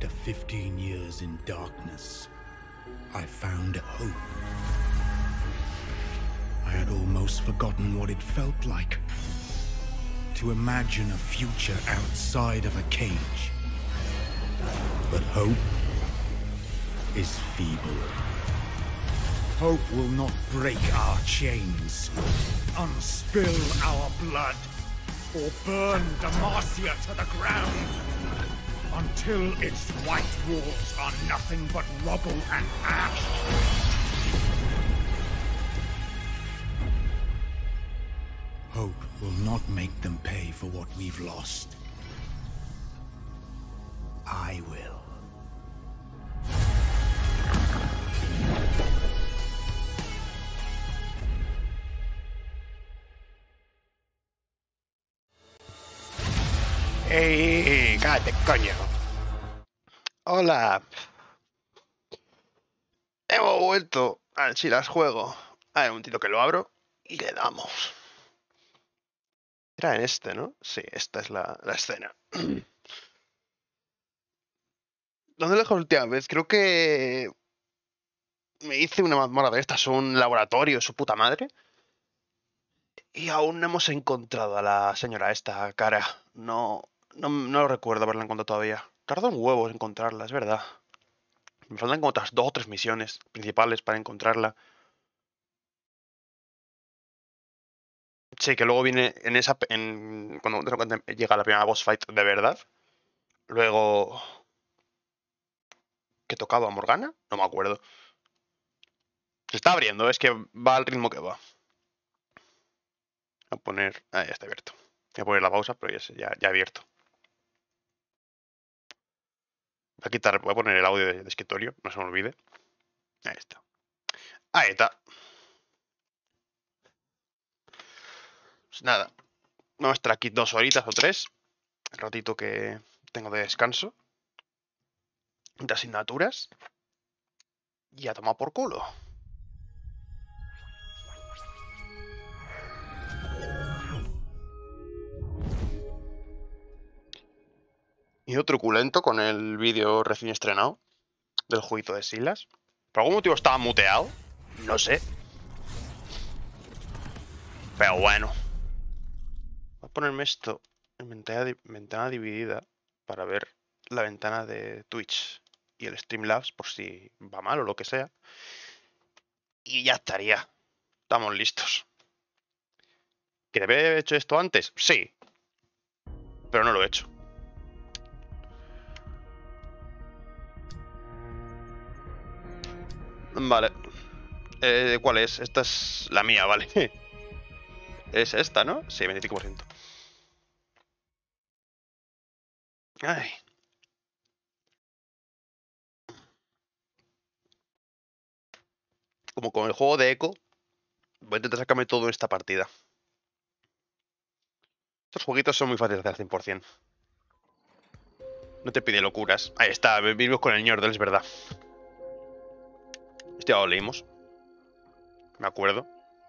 15 years in darkness, I found hope. I had almost forgotten what it felt like to imagine a future outside of a cage. But hope is feeble. Hope will not break our chains, unspill our blood, or burn Demacia to the ground until its white walls are nothing but rubble and ash. Hope will not make them pay for what we've lost. I will. ¡Ey! ¡Cállate, coño! ¡Hola! Hemos vuelto al Silas juego. A ver, un tiro que lo abro y le damos. Era en este, ¿no? Sí, esta es la escena. ¿Dónde lo dejé la última vez? Creo que me hice una mazmorra de estas, un laboratorio, su puta madre. Y aún no hemos encontrado a la señora esta, cara. No lo recuerdo haberla encontrado todavía. Tarda un huevo en encontrarla, es verdad. Me faltan como otras 2 o 3 misiones principales para encontrarla. Sí, que luego viene en esa... cuando llega la primera boss fight de verdad. Luego... ¿Qué tocaba? ¿Morgana? No me acuerdo. Se está abriendo, es que va al ritmo que va. Voy a poner... Ah, ya está abierto. Voy a poner la pausa, pero ya abierto. Voy a poner el audio de escritorio, no se me olvide. Ahí está. Ahí está. Pues nada. Vamos a estar aquí 2 horitas o 3. El ratito que tengo de descanso. De asignaturas. Y a tomar por culo. Y otro truculento con el vídeo recién estrenado del jueguito de Silas. Por algún motivo estaba muteado. No sé. Pero bueno. Voy a ponerme esto en ventana dividida para ver la ventana de Twitch y el Streamlabs por si va mal o lo que sea. Y ya estaría. Estamos listos. ¿Que debe haber hecho esto antes? Sí. Pero no lo he hecho. Vale. ¿Cuál es? Esta es la mía, vale. Es esta, ¿no? Sí, 25%. Ay. Como con el juego de Echo, voy a intentar sacarme todo en esta partida. Estos jueguitos son muy fáciles de hacer al 100%. No te pide locuras. Ahí está, vivimos con el Ñordel, es verdad. Este ya lo leímos. Me acuerdo.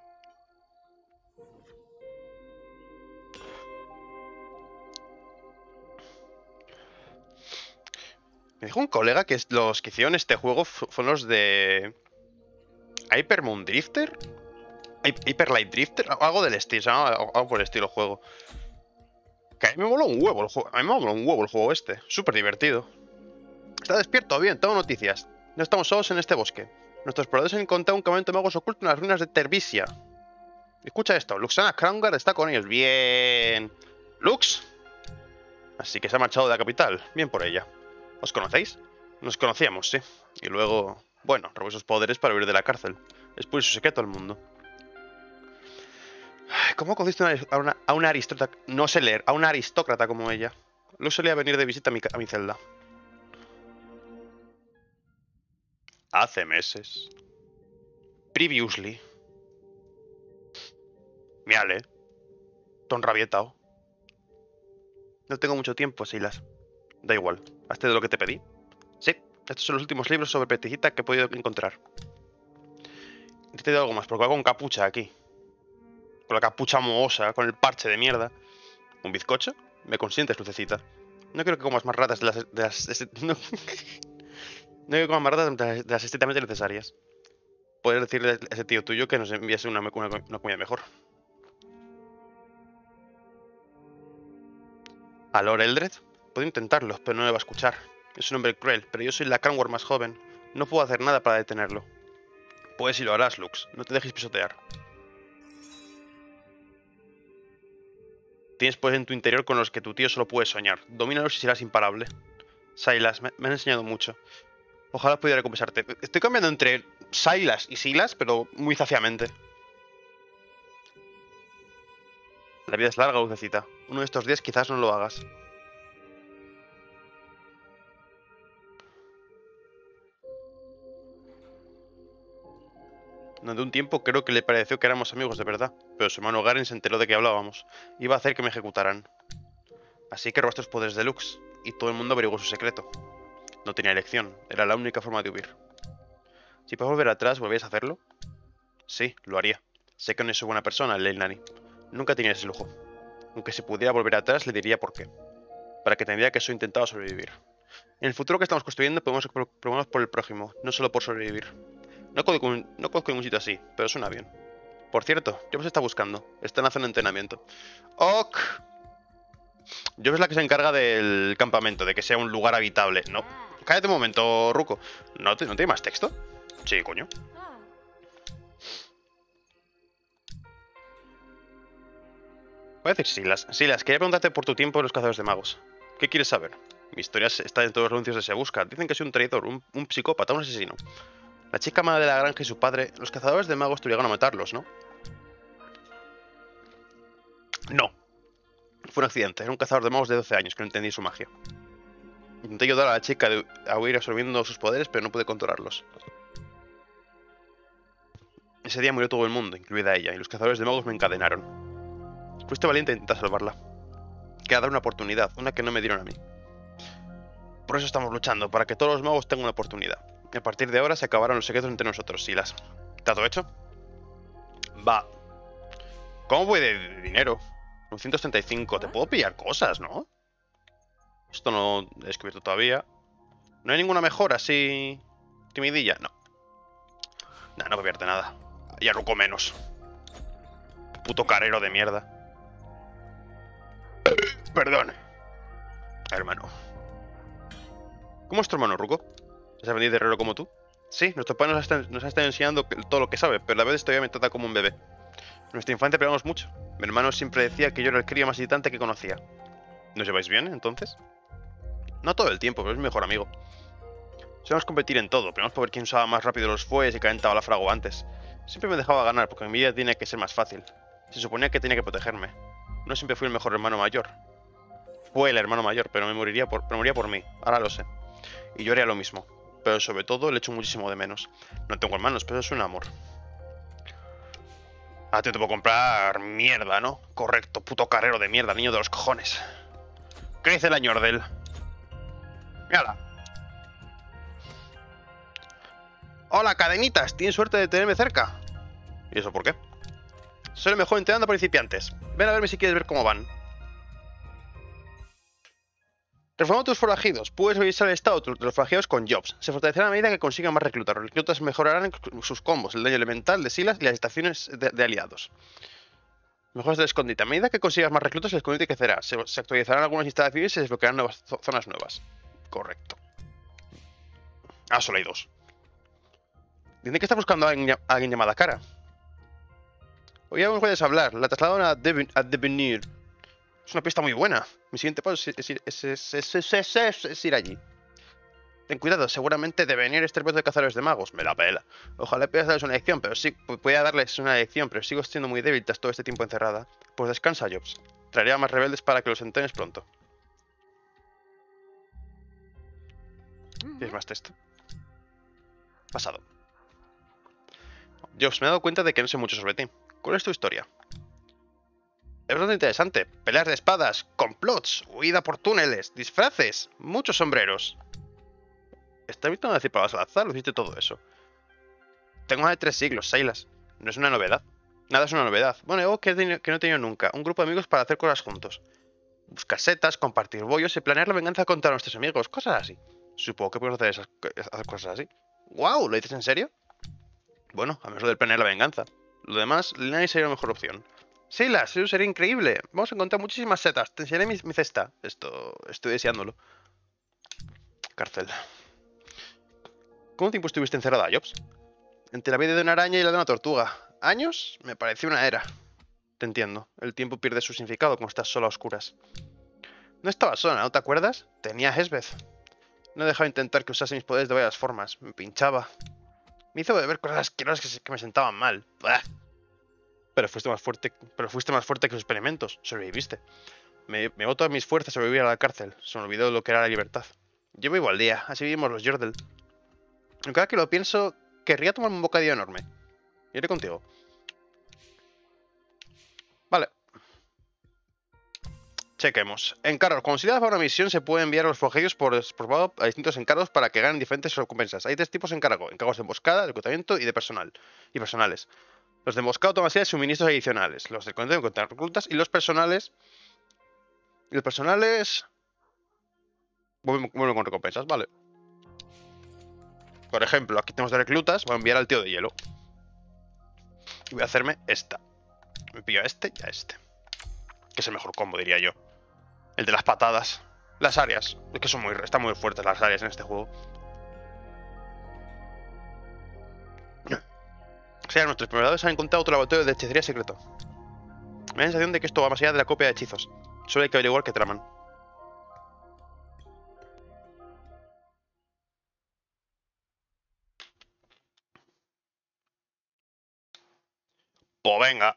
Me dijo un colega que los que hicieron este juego fueron los de... Hyper Moon Drifter. Hyper Light Drifter. Algo del estilo, ¿no? Algo por el estilo juego. Que a mí me moló un huevo el juego. A mí me moló un huevo el juego este. Súper divertido. Está despierto, bien, tengo noticias. No estamos solos en este bosque. Nuestros exploradores han encontrado un campamento de magos oculto en las ruinas de Tervisia. Escucha esto, Luxana Crownguard está con ellos. Bien. ¿Lux? Así que se ha marchado de la capital. Bien por ella. ¿Os conocéis? Nos conocíamos, sí. Y luego, bueno, robó sus poderes para huir de la cárcel. Expuso su secreto al mundo. ¿Cómo conociste a una aristócrata? No sé leer, a una aristócrata como ella. Lux solía venir de visita a mi celda. Hace meses. Previously. Miale. Ton rabietao. No tengo mucho tiempo, Silas. Da igual. ¿Hazte de lo que te pedí? Sí. Estos son los últimos libros sobre Peticita que he podido encontrar. Y te doy algo más, porque va con capucha aquí. Con la capucha mohosa, con el parche de mierda. ¿Un bizcocho? ¿Me consientes, Lucecita? No quiero que comas más ratas no, no quiero que comas más ratas de las estrictamente necesarias. Puedes decirle a ese tío tuyo que nos enviase una comida mejor. ¿A Lord Eldred? Puedo intentarlo, pero no me va a escuchar. Es un hombre cruel, pero yo soy la Cranwar más joven. No puedo hacer nada para detenerlo. Puedes y lo harás, Lux. No te dejes pisotear. Tienes poderes en tu interior con los que tu tío solo puede soñar. Domínalos y serás imparable. Silas, me han enseñado mucho. Ojalá pudiera recompensarte. Estoy cambiando entre Silas y Silas, pero muy zafiamente. La vida es larga, Lucecita. Uno de estos días quizás no lo hagas. Durante un tiempo creo que le pareció que éramos amigos de verdad, pero su hermano Garen se enteró de que hablábamos. Iba a hacer que me ejecutaran. Así que robaste los poderes de Lux, y todo el mundo averiguó su secreto. No tenía elección, era la única forma de huir. Si puedes volver atrás, ¿volverías a hacerlo? Sí, lo haría. Sé que no soy buena persona, Leilani. Nunca tenía ese lujo. Aunque si pudiera volver atrás, le diría por qué. Para que entendiera que solo intentaba sobrevivir. En el futuro que estamos construyendo podemos preocuparnos por el prójimo, no solo por sobrevivir. No conozco ningún sitio así, pero suena bien. Por cierto, Jobs está buscando. Está en la zona de entrenamiento. ¡Ok! Jobs es la que se encarga del campamento, de que sea un lugar habitable. No. Cállate un momento, Ruko. ¿No tiene más texto? Sí, coño. Voy a decir Silas. Silas, quería preguntarte por tu tiempo en los cazadores de magos. ¿Qué quieres saber? Mi historia está en todos los anuncios de Se Busca. Dicen que soy un traidor, un psicópata, un asesino. La chica mala de la granja y su padre, los cazadores de magos te obligaron a matarlos, ¿no? No. Fue un accidente. Era un cazador de magos de 12 años que no entendí su magia. Intenté ayudar a la chica a huir absorbiendo sus poderes, pero no pude controlarlos. Ese día murió todo el mundo, incluida ella, y los cazadores de magos me encadenaron. Fuiste valiente e intentar salvarla. Queda dar una oportunidad, una que no me dieron a mí. Por eso estamos luchando, para que todos los magos tengan una oportunidad. Y a partir de ahora se acabaron los secretos entre nosotros, Silas. ¿Está todo hecho? Va. ¿Cómo voy de dinero? 935. Te puedo pillar cosas, ¿no? Esto no he descubierto todavía. ¿No hay ninguna mejora así timidilla? No. Nah, no convierte nada. Y a Ruko menos. Puto carero de mierda. Perdón. Hermano. ¿Cómo es tu hermano, Ruko? ¿Has aprendido de herrero como tú? Sí, nuestro padre nos ha estado enseñando todo lo que sabe, pero a la vez todavía me trata como un bebé. En nuestra infancia peleamos mucho. Mi hermano siempre decía que yo era el crío más irritante que conocía. ¿Nos lleváis bien, entonces? No todo el tiempo, pero es mi mejor amigo. Solemos competir en todo, peleamos por ver quién usaba más rápido los fuelles y calentaba la frago antes. Siempre me dejaba ganar, porque en mi vida tenía que ser más fácil. Se suponía que tenía que protegerme. No siempre fui el mejor hermano mayor. Fue el hermano mayor, pero moría por mí. Ahora lo sé. Y yo haría lo mismo. Pero sobre todo le echo muchísimo de menos. No tengo hermanos, pero es un amor. Ah, te puedo comprar mierda, ¿no? Correcto, puto carrero de mierda, niño de los cojones. ¿Qué dice el ñordel? Mírala. Hola, cadenitas. ¿Tienes suerte de tenerme cerca? ¿Y eso por qué? Soy el mejor entrenando a principiantes. Ven a verme si quieres ver cómo van. Reformando tus forajidos. Puedes revisar el estado de los forajidos con Jobs. Se fortalecerá a medida que consigan más reclutas. Los reclutas mejorarán sus combos, el daño elemental de Silas y las estaciones de aliados. Mejoras del escondite. A medida que consigas más reclutas, el escondite crecerá. Se actualizarán algunas instalaciones y se desbloquearán nuevas zonas nuevas. Correcto. Ah, solo hay dos. Dicen que estás buscando a alguien llamada Cara. Hoy ya no puedes hablar. La trasladaron a Devenir. Es una pista muy buena. Mi siguiente paso es ir allí. Ten cuidado, seguramente Devenir es terapeuta de cazadores de magos. Me la pela. Ojalá puedas darles una lección, pero sí, pueda darles una lección, pero sigo siendo muy débil tras todo este tiempo encerrada. Pues descansa, Jobs. Traeré a más rebeldes para que los entrenes pronto. ¿Tienes más texto? Pasado. Jobs, me he dado cuenta de que no sé mucho sobre ti. ¿Cuál es tu historia? Es bastante interesante. Peleas de espadas, complots, huida por túneles, disfraces, muchos sombreros. ¿Está evitando decir palabras al azar? ¿Lo hiciste todo eso? Tengo más de 3 siglos, Silas. No es una novedad. Nada es una novedad. Bueno, algo que no he tenido nunca. Un grupo de amigos para hacer cosas juntos. buscar setas, compartir bollos y planear la venganza contra nuestros amigos. Cosas así. Supongo que podemos hacer cosas así. ¡Wow! ¿Lo dices en serio? Bueno, a menos lo del planear la venganza. Lo demás, Linai sería la mejor opción. Silas, eso sería increíble. Vamos a encontrar muchísimas setas. Te enseñaré mi cesta. Estoy deseándolo. Cárcel. ¿Cuánto tiempo estuviste encerrada, Jobs? Entre la vida de una araña y la de una tortuga. ¿Años? Me pareció una era. Te entiendo. El tiempo pierde su significado cuando estás sola a oscuras. No estaba sola, ¿no te acuerdas? Tenía a Hesbeth. No dejaba intentar que usase mis poderes de varias formas. Me pinchaba. Me hizo beber cosas asquerosas que me sentaban mal. ¡Bah! Pero fuiste más fuerte que los experimentos. Sobreviviste. Me botó todas mis fuerzas a sobrevivir a la cárcel. Se me olvidó lo que era la libertad. Yo vivo al día. Así vivimos los Yordle. Aunque cada que lo pienso, querría tomarme un bocadillo enorme. Iré contigo. Vale. Chequemos. Encargos. Cuando se da para una misión se puede enviar a los forajidos por a distintos encargos para que ganen diferentes recompensas. Hay 3 tipos de encargo. Encargos de emboscada, de reclutamiento y de personales. Los de emboscada toman serie de suministros adicionales. Los de reclutamiento encontrar reclutas y los personales... Y los personales... Bueno, con recompensas, vale. Por ejemplo, aquí tenemos de reclutas. Voy a enviar al tío de hielo. Y voy a hacerme esta. Me pillo a este y a este. Que es el mejor combo, diría yo. El de las patadas. Las áreas. Es que están muy fuertes las áreas en este juego. O sea, nuestros exploradores han encontrado otro laboratorio de hechicería secreto. Me da la sensación de que esto va más allá de la copia de hechizos. Solo hay que averiguar qué traman. Pues venga.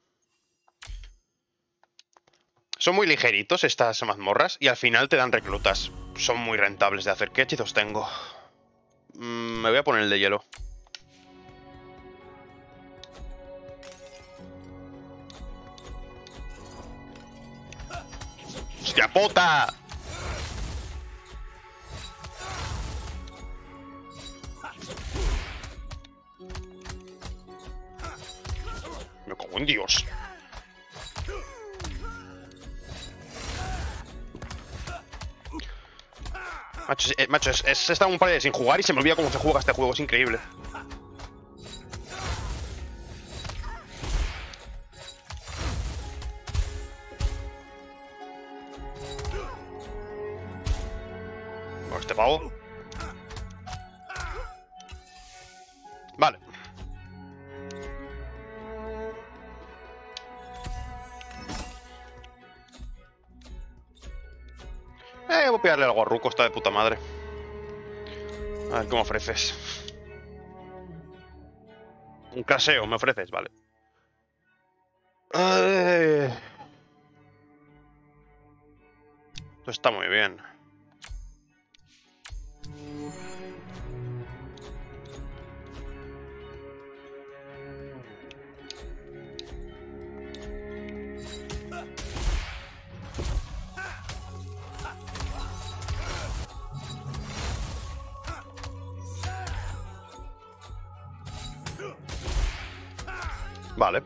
Son muy ligeritos estas mazmorras y al final te dan reclutas. Son muy rentables de hacer. ¿Qué hechizos tengo? Me voy a poner el de hielo. ¡Hostia puta! Me cago en Dios. Macho, he estado un par de días sin jugar y se me olvida cómo se juega este juego. Es increíble. Bueno, este pavo. Vale. Voy a pillarle algo a Ruko, está de puta madre. A ver qué me ofreces. Un craseo, me ofreces, vale. Esto está muy bien. Vale.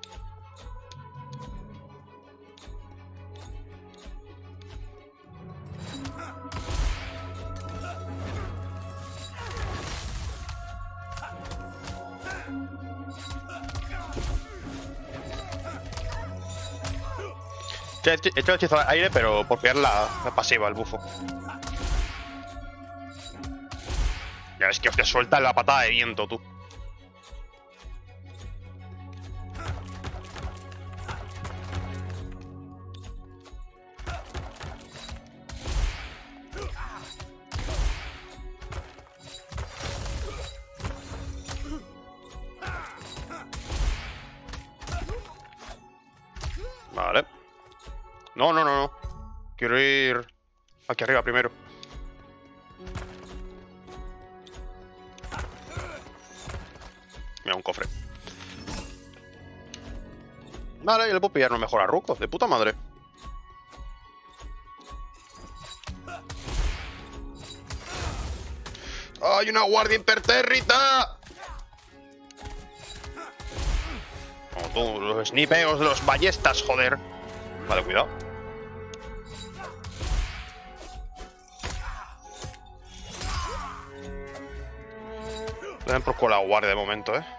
He hecho el hechizo al aire, pero por pillar la pasiva, el bufo. Ya ves que te suelta la patada de viento, tú. Vale. No. Quiero ir aquí arriba primero. Mira, un cofre. Vale, y le puedo pillar no mejor a Ruko. De puta madre. ¡Hay una guardia impertérrita! Como tú, los snipeos de los ballestas, joder. Vale, cuidado. Le dan por culo a la guardia de momento, ¿eh?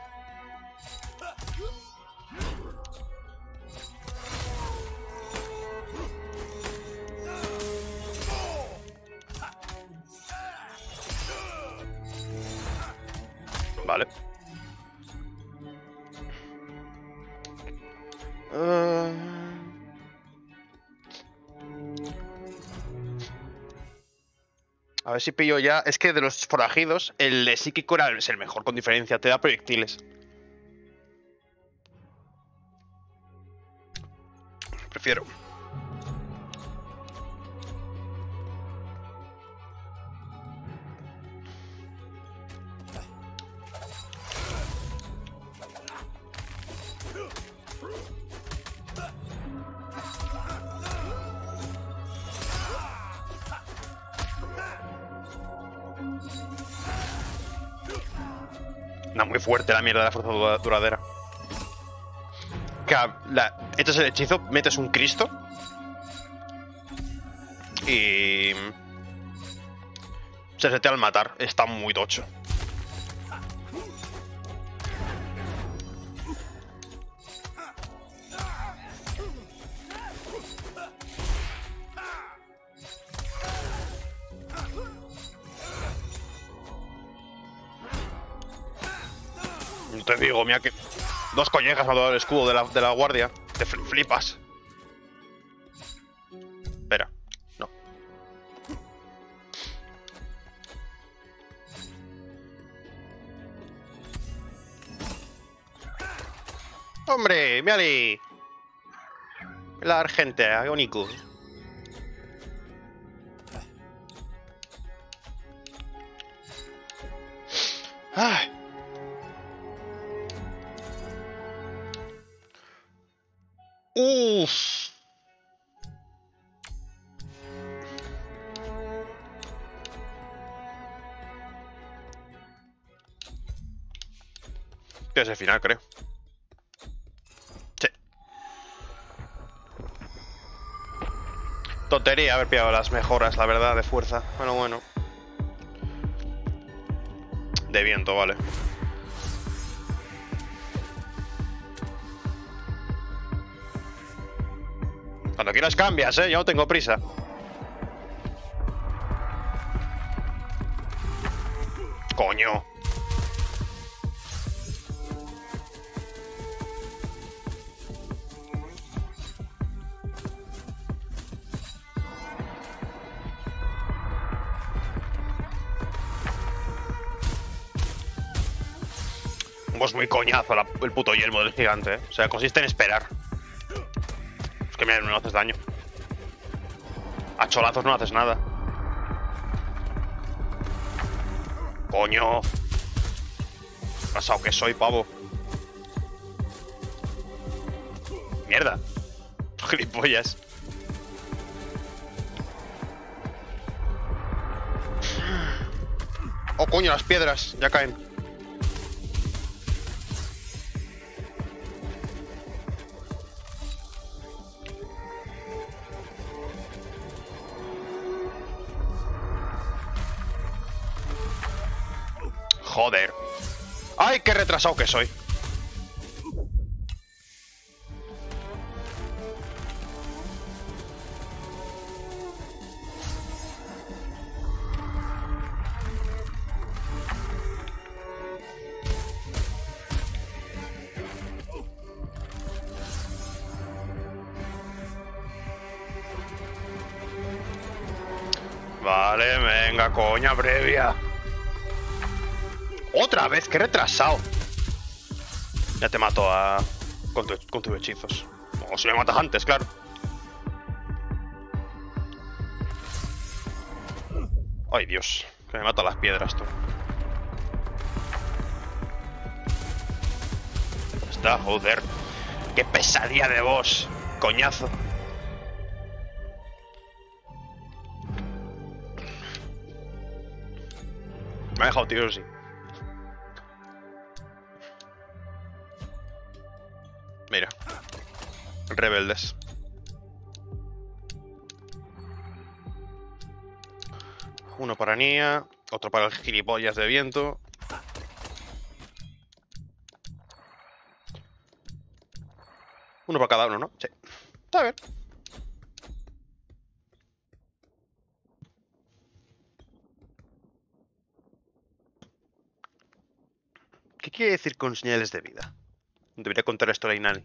Vale. A ver si pillo ya. Es que de los forajidos, el de psíquico es el mejor con diferencia. Te da proyectiles. Prefiero. No, muy fuerte la mierda de la fuerza duradera. Echas el hechizo, metes un Cristo. Y... se setea al matar. Está muy tocho. Te digo, mira que... 2 collejas me ha dado el escudo de la guardia. Te flipas. Espera, no. ¡Hombre! ¡Miali! La Argentea, qué bonito. ¡Ay! Uff. Que es el final, creo. Sí. Tontería haber pillado las mejoras, la verdad, de fuerza. Bueno. De viento, vale. Cuando quieras cambias, yo no tengo prisa. Coño. Pues muy coñazo el puto yelmo del gigante, ¿eh? O sea, consiste en esperar. Es que mira, no haces daño. A cholazos no haces nada. Coño. Pasado que soy, pavo. Mierda. Gilipollas. Oh, coño, las piedras ya caen. Joder. ¡Ay, qué retrasado que soy! Vale, venga, coña previa. ¡Otra vez! ¡Qué retrasado! Ya te mato con tus hechizos. O si me matas antes, claro. Ay, Dios. Que me matan las piedras, tú. Está, joder. ¡Qué pesadilla de boss! Coñazo. Me ha dejado tío, sí. Mira. Rebeldes. Uno para Nia. Otro para el gilipollas de viento. Uno para cada uno, ¿no? Sí. Está bien. ¿Qué quiere decir con señales de vida? Debería contar esto a la Inani.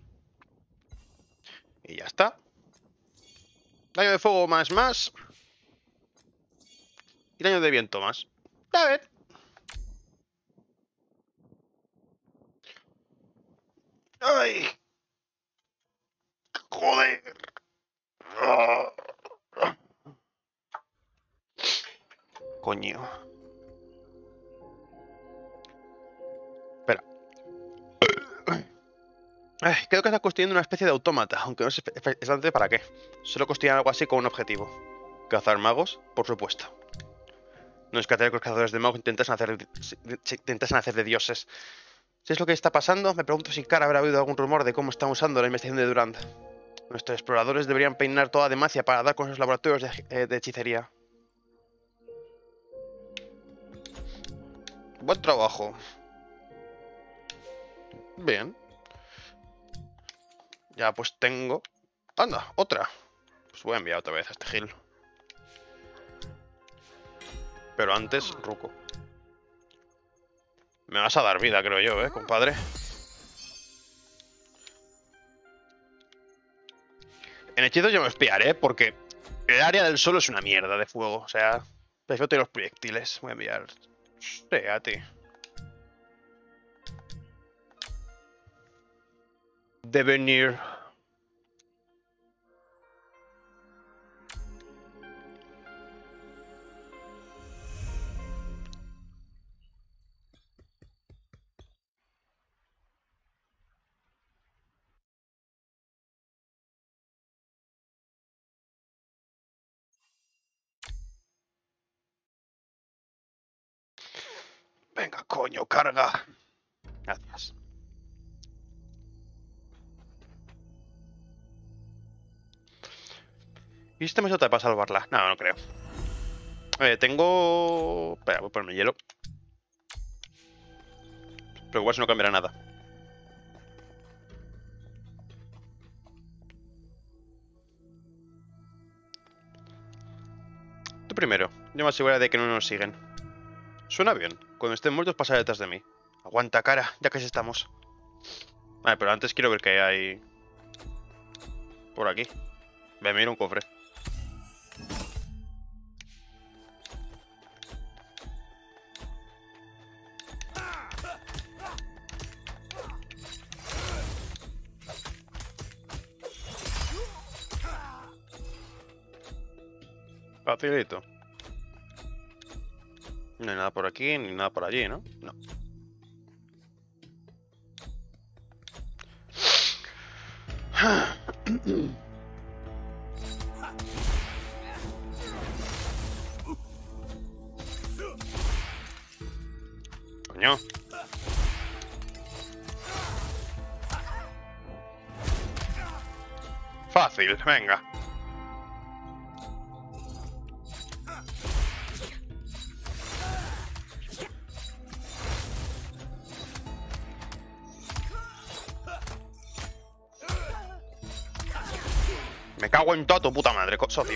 Y ya está. Daño de fuego más. Y daño de viento más. A ver. ¡Ay! ¡Joder! Coño. Espera. Creo que está construyendo una especie de autómata, aunque no sé exactamente para qué. Solo construyen algo así con un objetivo. Cazar magos, por supuesto. No es que los cazadores de magos intentasen hacer de dioses. Si es lo que está pasando, me pregunto si Kara habrá oído algún rumor de cómo están usando la investigación de Durand. Nuestros exploradores deberían peinar toda Demacia para dar con esos laboratorios de hechicería. Buen trabajo. Bien. Ya pues tengo... Anda, otra. Pues voy a enviar otra vez a este Gil. Pero antes, Ruko. Me vas a dar vida, creo yo, compadre. En hechizos yo me espiaré, porque el área del suelo es una mierda de fuego. O sea, prefiero tener los proyectiles. Voy a enviar... Sí, a ti. Devenir. Venga, coño, carga. Gracias. ¿Y este me salta para salvarla? No, no creo. Tengo... Espera, voy a ponerme hielo. Pero igual si no cambiará nada. Tú primero. Yo me aseguro de que no nos siguen. Suena bien. Cuando estén muertos pasaré detrás de mí. Aguanta, cara, ya casi estamos. Vale, pero antes quiero ver qué hay... por aquí. Me miro un cofre. Facilito. No hay nada por aquí, ni nada por allí, ¿no? No. Coño. Fácil, venga. Me cago en toda tu puta madre, socio.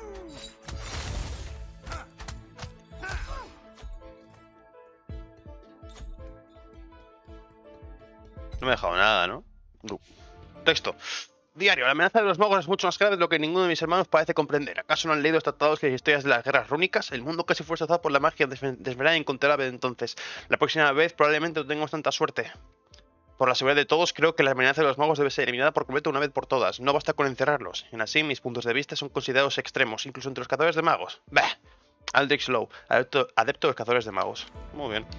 No me he dejado nada, ¿no? Texto. Diario. La amenaza de los magos es mucho más grave de lo que ninguno de mis hermanos parece comprender. ¿Acaso no han leído los tratados y las historias de las guerras rúnicas? El mundo casi fue destrozado por la magia desvelada e incontrolable de entonces. La próxima vez probablemente no tengamos tanta suerte. Por la seguridad de todos, creo que la amenaza de los magos debe ser eliminada por completo una vez por todas. No basta con encerrarlos. En así, mis puntos de vista son considerados extremos, incluso entre los cazadores de magos. Bah. Aldrich Lowe, adepto de los cazadores de magos. Muy bien.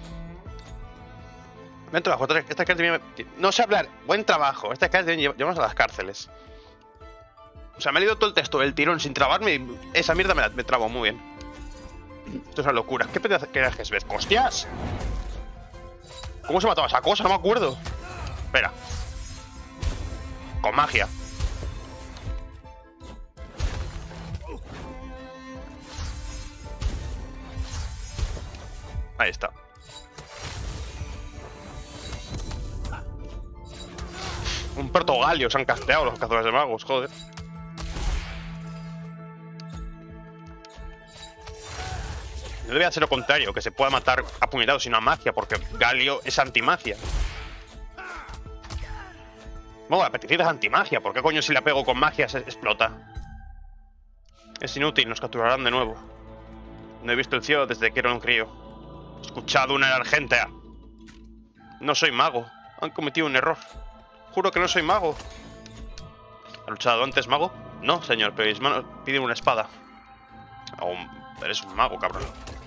Buen trabajo. Estas cartas no sé hablar. Buen trabajo. Estas cartas deben llevarnos a las cárceles. O sea, me he leído todo el texto del tirón sin trabarme y esa mierda me trabo muy bien. Esto es una locura. ¿Qué pedazo que era Gesbeth? ¡Hostias! ¿Cómo se mataba esa cosa? No me acuerdo. Espera. Con magia. Ahí está. Un protogalio se han casteado los cazadores de magos, joder. No debe ser lo contrario, que se pueda matar a puñetados sin una magia, porque Galio es antimagia. Bueno, la peticita es antimagia, ¿por qué coño si la pego con magia se explota? Es inútil, nos capturarán de nuevo. No he visto el cielo desde que era un crío. He escuchado una Argentea. No soy mago. Han cometido un error. Juro que no soy mago. ¿Ha luchado antes, mago? No, señor, pero mis manos piden una espada. Oh, eres un mago, cabrón.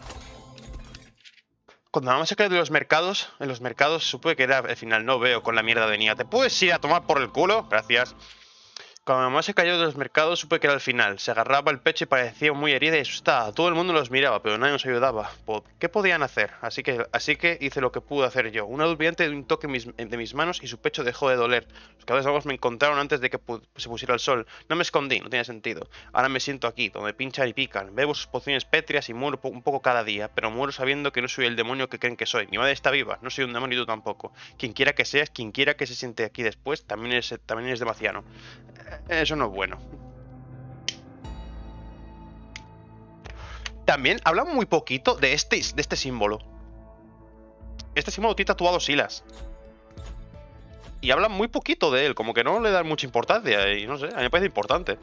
Cuando mamá se cae de los mercados, en los mercados supe que era el final. No veo con la mierda de niña. ¿Te puedes ir a tomar por el culo? Gracias. Cuando mamá se cayó de los mercados supe que era el final. Se agarraba el pecho y parecía muy herida y asustada. Todo el mundo los miraba, pero nadie nos ayudaba. ¿Qué podían hacer? Así que hice lo que pude hacer yo. Una durmiente de un toque de mis manos y su pecho dejó de doler. Los caballos magos me encontraron antes de que se pusiera el sol. No me escondí, no tenía sentido. Ahora me siento aquí, donde pinchan y pican. Bebo sus pociones pétreas y muero un poco cada día, pero muero sabiendo que no soy el demonio que creen que soy. Mi madre está viva, no soy un demonio y tú tampoco. Quien quiera que seas, quien quiera que se siente aquí después, también es demasiado. Eso no es bueno. También hablan muy poquito de este símbolo. Este símbolo tiene tatuado Silas. Y hablan muy poquito de él, como que no le dan mucha importancia. Y no sé, a mí me parece importante.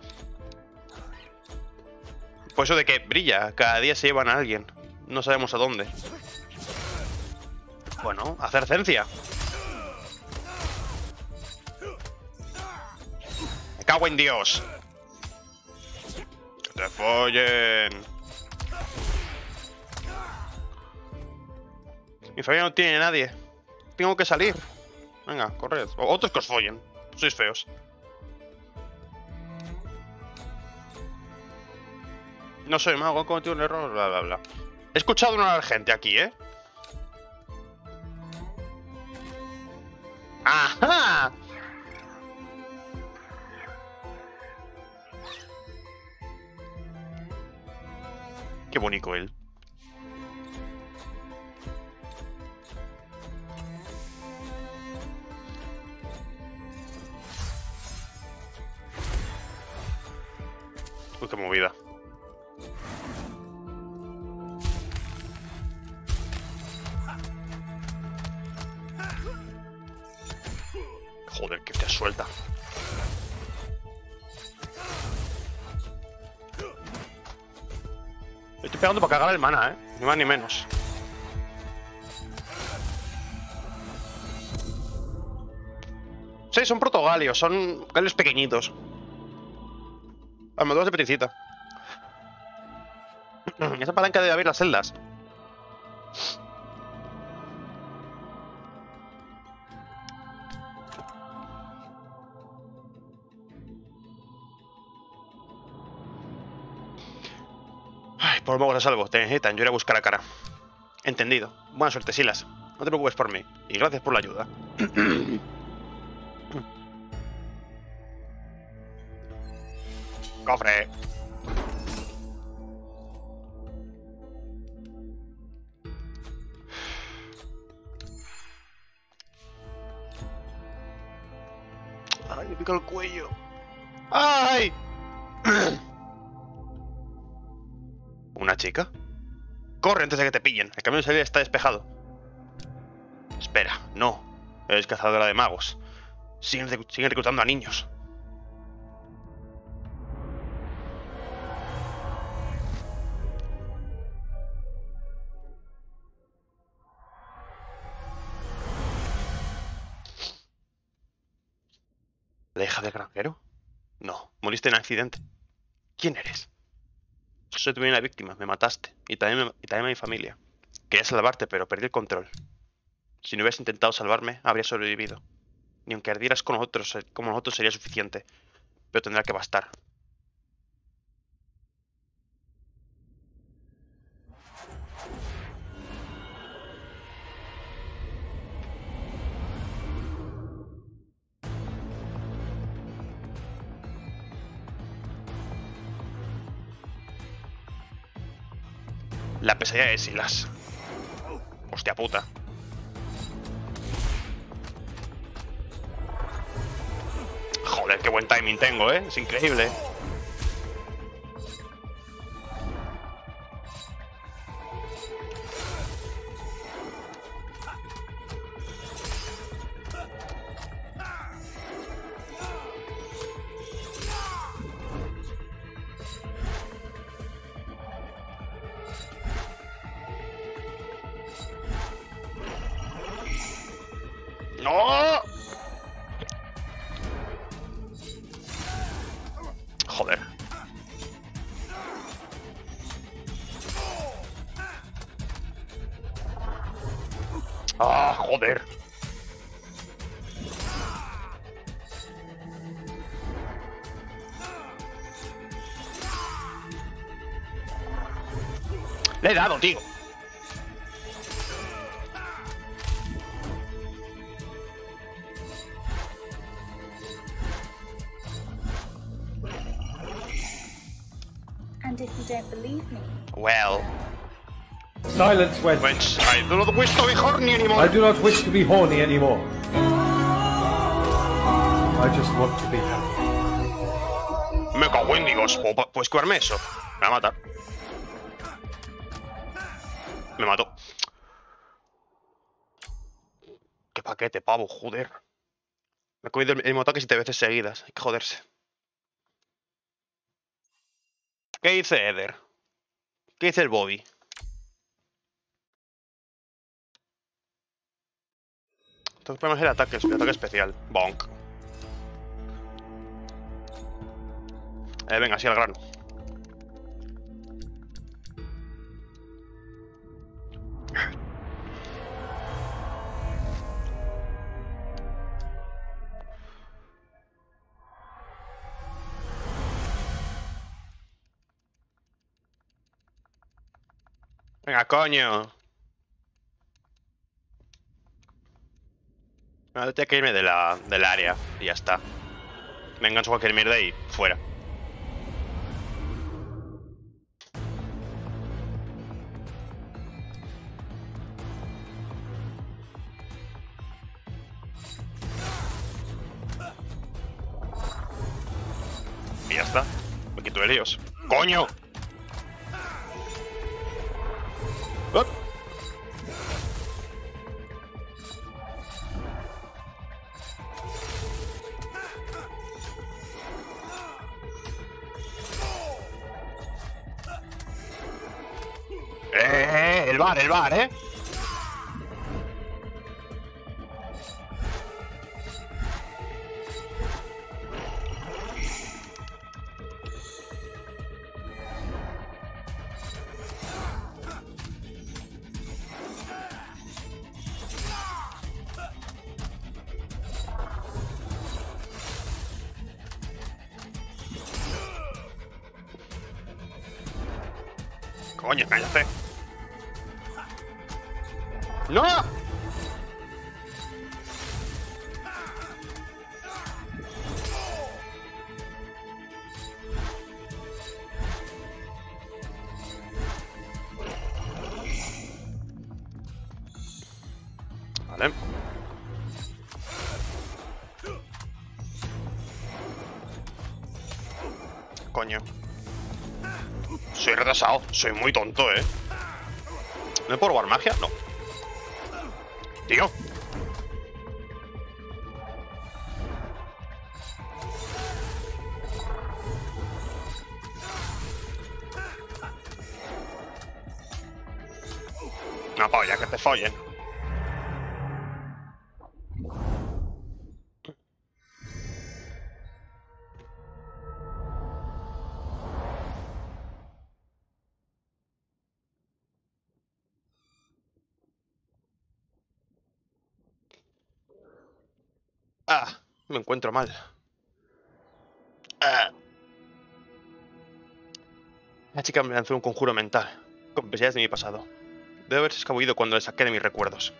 Por eso de que brilla, cada día se llevan a alguien. No sabemos a dónde. Bueno, hacer ciencia. Me cago en Dios. Que te follen. Mi familia no tiene nadie. Tengo que salir. Venga, corred. O otros que os follen. Sois feos. No soy mago, he cometido un error, bla, bla, bla. He escuchado una gente aquí, ¿eh? ¡Ajá! Qué bonito él. Uy, qué movida. Joder, que te suelta. Estoy pegando para cagar el mana, ni más ni menos. Sí, son protogalios, son galios pequeñitos. Armaduras de peticita. Esa palanca debe abrir las celdas. Ay, por magos a salvo, te necesitan, yo iré a buscar a cara. Entendido. Buena suerte, Silas. No te preocupes por mí. Y gracias por la ayuda. ¡Cofre! ¡Ay, me pica el cuello! ¡Ay! ¿Una chica? ¡Corre antes de que te pillen! El camino de salida está despejado. Espera, no. Eres cazadora de magos. Siguen reclutando a niños. ¿La hija del granjero? No, moriste en accidente. ¿Quién eres? Soy tu primera víctima, me mataste. Y también a mi familia. Quería salvarte, pero perdí el control. Si no hubieras intentado salvarme, habría sobrevivido. Ni aunque ardieras como nosotros sería suficiente. Pero tendrá que bastar. La pesadilla de Silas. Hostia puta. Joder, qué buen timing tengo, ¿eh? Es increíble. ¡No! Joder. ¡Ah, joder! Le he dado, tío. And if you don't believe me, Well. Silence, wench. Wench, I do not wish to be horny anymore. I do not wish to be horny anymore. I just want to be happy. Me cago en Dios. ¿Puedo esquivarme eso? Me va a matar. Me mató. Qué paquete, pavo, joder. Me he comido el mismo ataque 7 veces seguidas. Hay que joderse. ¿Qué dice Eder? ¿Qué dice el Bobby? Entonces podemos hacer el ataque especial. Bonk. Venga, así al grano. Venga, coño. Tengo que irme del área y ya está. Me engancho cualquier mierda y fuera. Y ya está. Me quito de líos. ¡Coño! ¡Oh! El bar, ¿eh? Coño, cállate. ¡No! Vale. Coño. Soy retrasado. Soy muy tonto, ¿eh? ¿No es por robar magia? No. Tío. No, polla, que te follen. Ah, me encuentro mal. Ah. La chica me lanzó un conjuro mental, con pesadillas de mi pasado. Debe haberse escabullido cuando le saqué de mis recuerdos.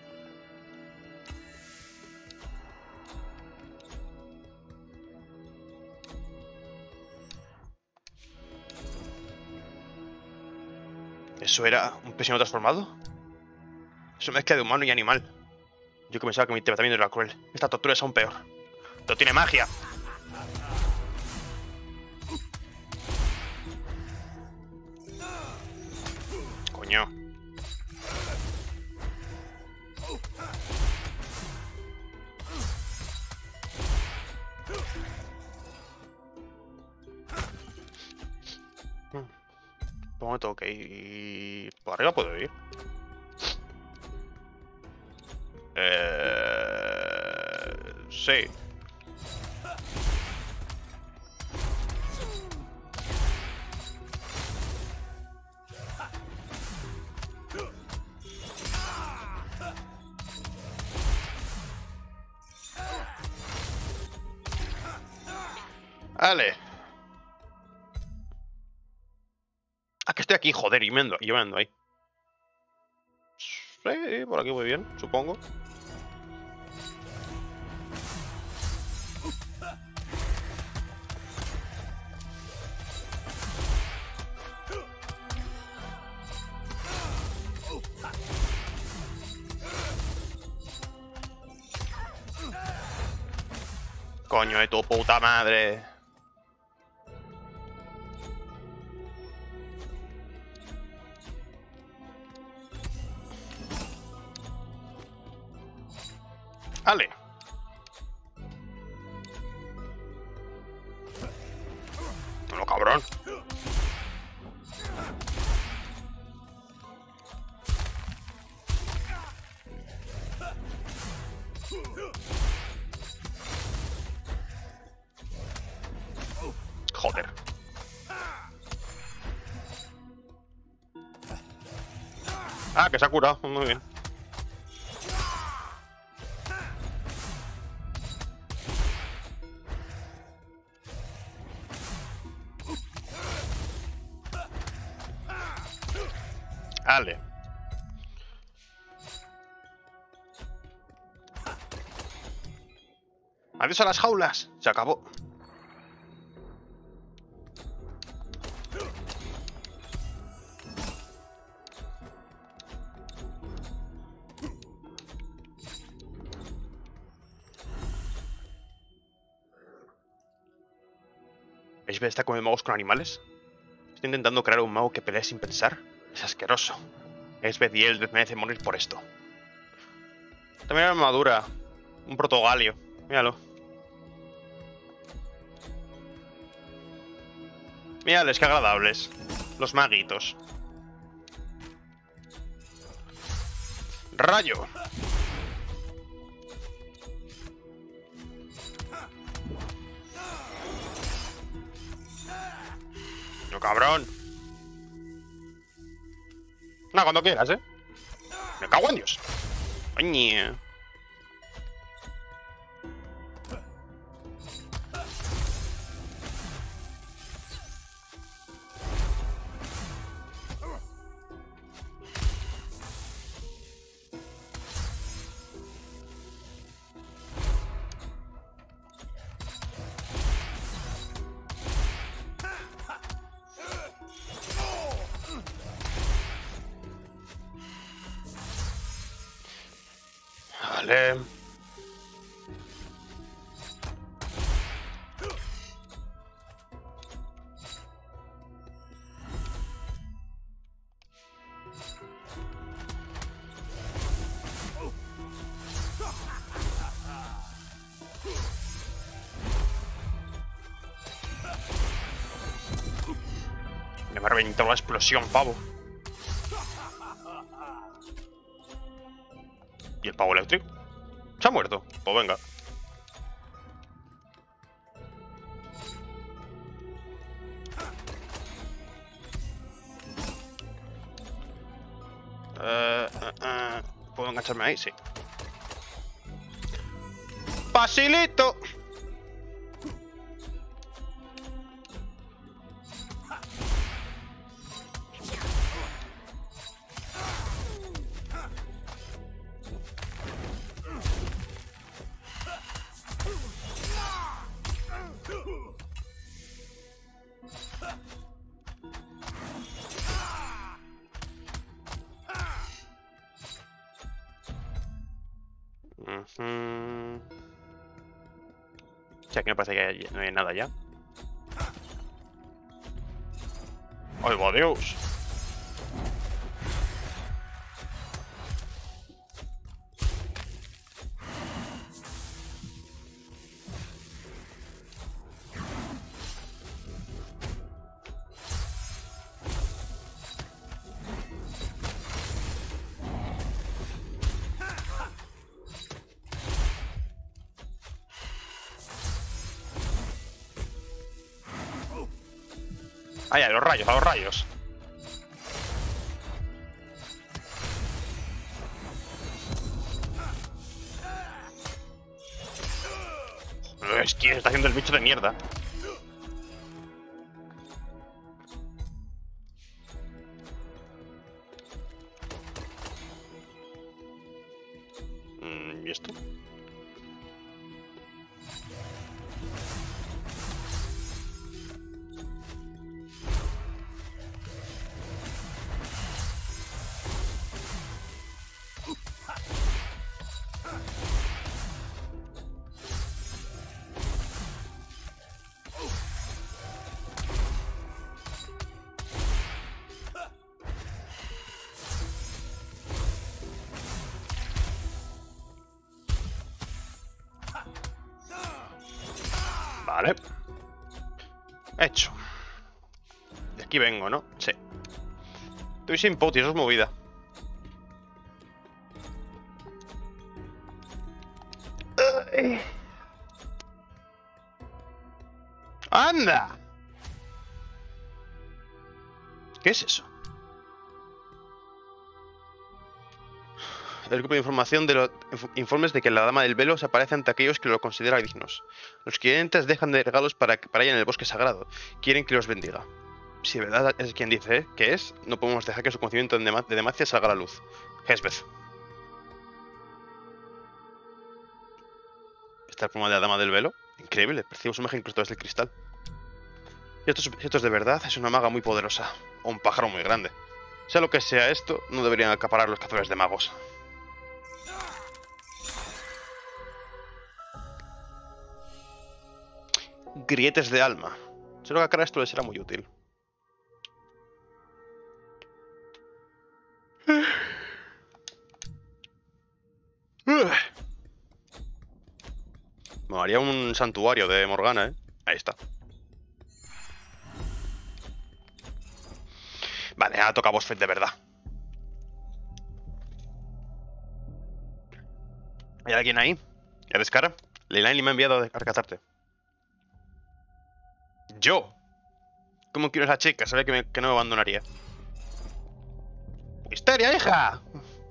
¿Eso era un prisionero transformado? Es una mezcla de humano y animal. Yo que pensaba que mi tratamiento era cruel. Esta tortura es aún peor. ¡Pero tiene magia! Coño. ¿Por dónde tengo que ir? ¿Por arriba puedo ir? Sí. Vale. Ah, que estoy aquí, joder, y me ando ahí. Sí, por aquí muy bien, supongo. Coño de tu puta madre. Vale. No, cabrón. Joder. Ah, que se ha curado. Muy bien. Vale. Adiós a las jaulas. Se acabó. ¿Veis? ¿Está como magos con animales? Estoy intentando crear un mago que pelee sin pensar. Es asqueroso. Esbeth y Elsbeth merecen morir por esto. También una armadura. Un protogalio. Míralo. Mírales, qué agradables. Los maguitos. Rayo. No, cabrón. No, cuando quieras, ¿eh? Me cago en Dios. Coño. Vale. Me ha reventado la explosión, pavo. ¿Y el pavo eléctrico? ¿Se ha muerto? Pues venga. ¿Puedo engancharme ahí? Sí. ¡Facilito! O sea, que me pasa que no hay nada ya. ¡Ay, va Dios! Ah, ya, a los rayos, a los rayos. Es que está haciendo el bicho de mierda. ¿Y esto? Vale. Hecho. De aquí vengo, ¿no? Sí. Estoy sin poti, eso es movida. ¡Anda! ¿Qué es eso? El grupo de información de los informes de que la Dama del Velo se aparece ante aquellos que lo consideran dignos. Los clientes dejan de regalos para ella en el bosque sagrado. Quieren que los bendiga. Si de verdad es quien dice que es, no podemos dejar que su conocimiento de Demacia salga a la luz. Hesbeth. ¿Esta es la pluma de la Dama del Velo? Increíble, percibo su imagen incluso desde el cristal. Si esto es de verdad, es una maga muy poderosa. O un pájaro muy grande. Sea lo que sea esto, no deberían acaparar los cazadores de magos. Grietes de alma. Seguro que a cara esto le será muy útil. Me haría un santuario de Morgana, ¿eh? Ahí está. Vale, ahora toca boss fight de verdad. ¿Hay alguien ahí? ¿Eres cara? Leyline me ha enviado a rescatarte. ¿Yo? ¿Cómo quiero a esa chica? Sabía que no me abandonaría. ¡Histeria, hija!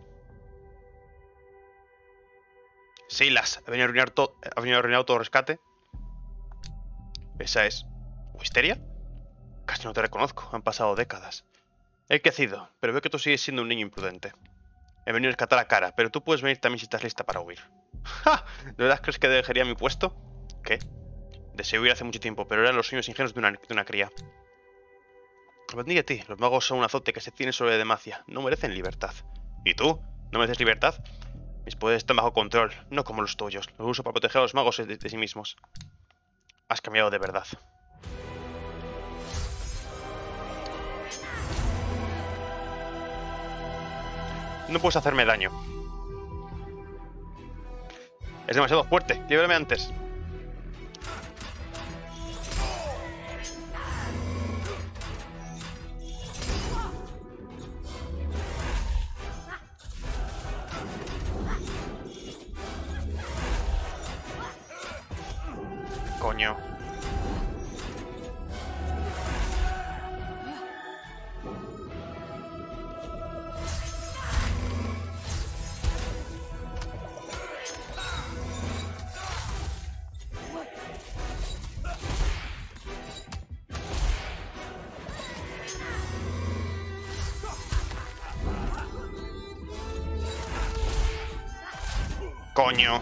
Silas, ha venido a arruinar todo rescate. Esa es... ¿Wisteria? Casi no te reconozco, han pasado décadas. He crecido, pero veo que tú sigues siendo un niño imprudente. He venido a rescatar a Cara, pero tú puedes venir también si estás lista para huir. ¡Ja! ¿De verdad crees que dejaría mi puesto? ¿Qué? Deseé huir hace mucho tiempo, pero eran los sueños ingenuos de una cría. Bendiga a ti, los magos son un azote que se tiene sobre Demacia. No merecen libertad. ¿Y tú? ¿No mereces libertad? Mis poderes están bajo control, no como los tuyos. Los uso para proteger a los magos de sí mismos. Has cambiado de verdad. No puedes hacerme daño. Es demasiado fuerte. Líbrame antes. Coño. Coño.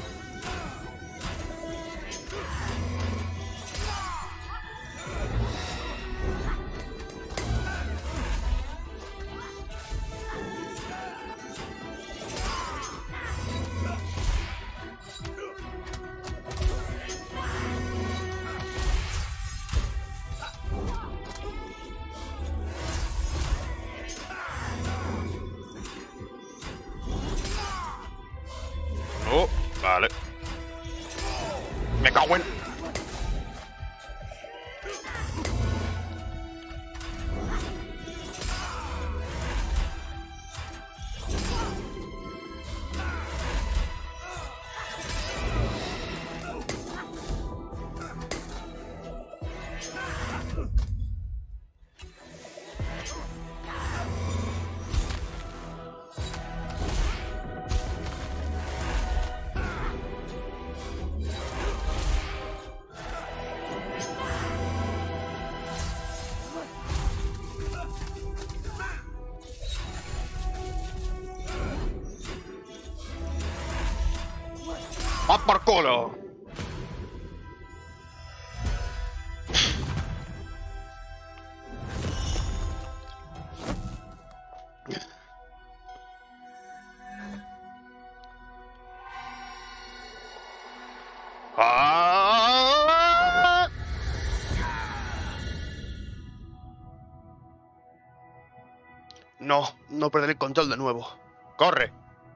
Oh, vale. Me cago en... ¡Va por culo! ¡Ah! No, no perder el control de nuevo. ¡Corre!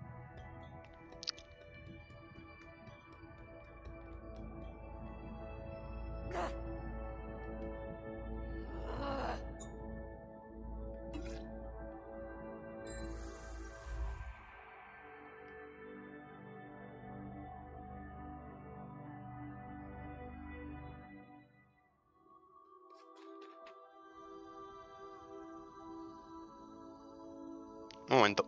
Un momento.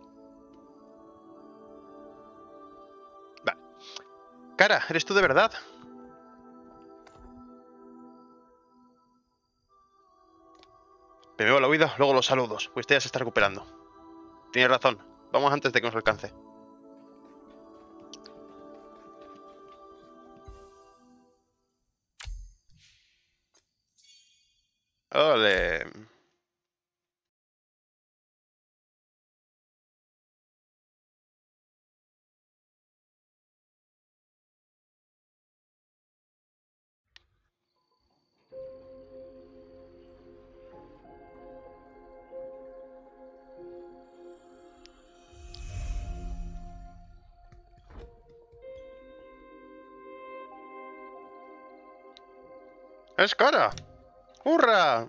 Vale. Cara, ¿eres tú de verdad? Primero la huida, luego los saludos. Pues usted ya se está recuperando. Tienes razón. Vamos antes de que nos alcance. Ole. ¡Es Cara! ¡Hurra!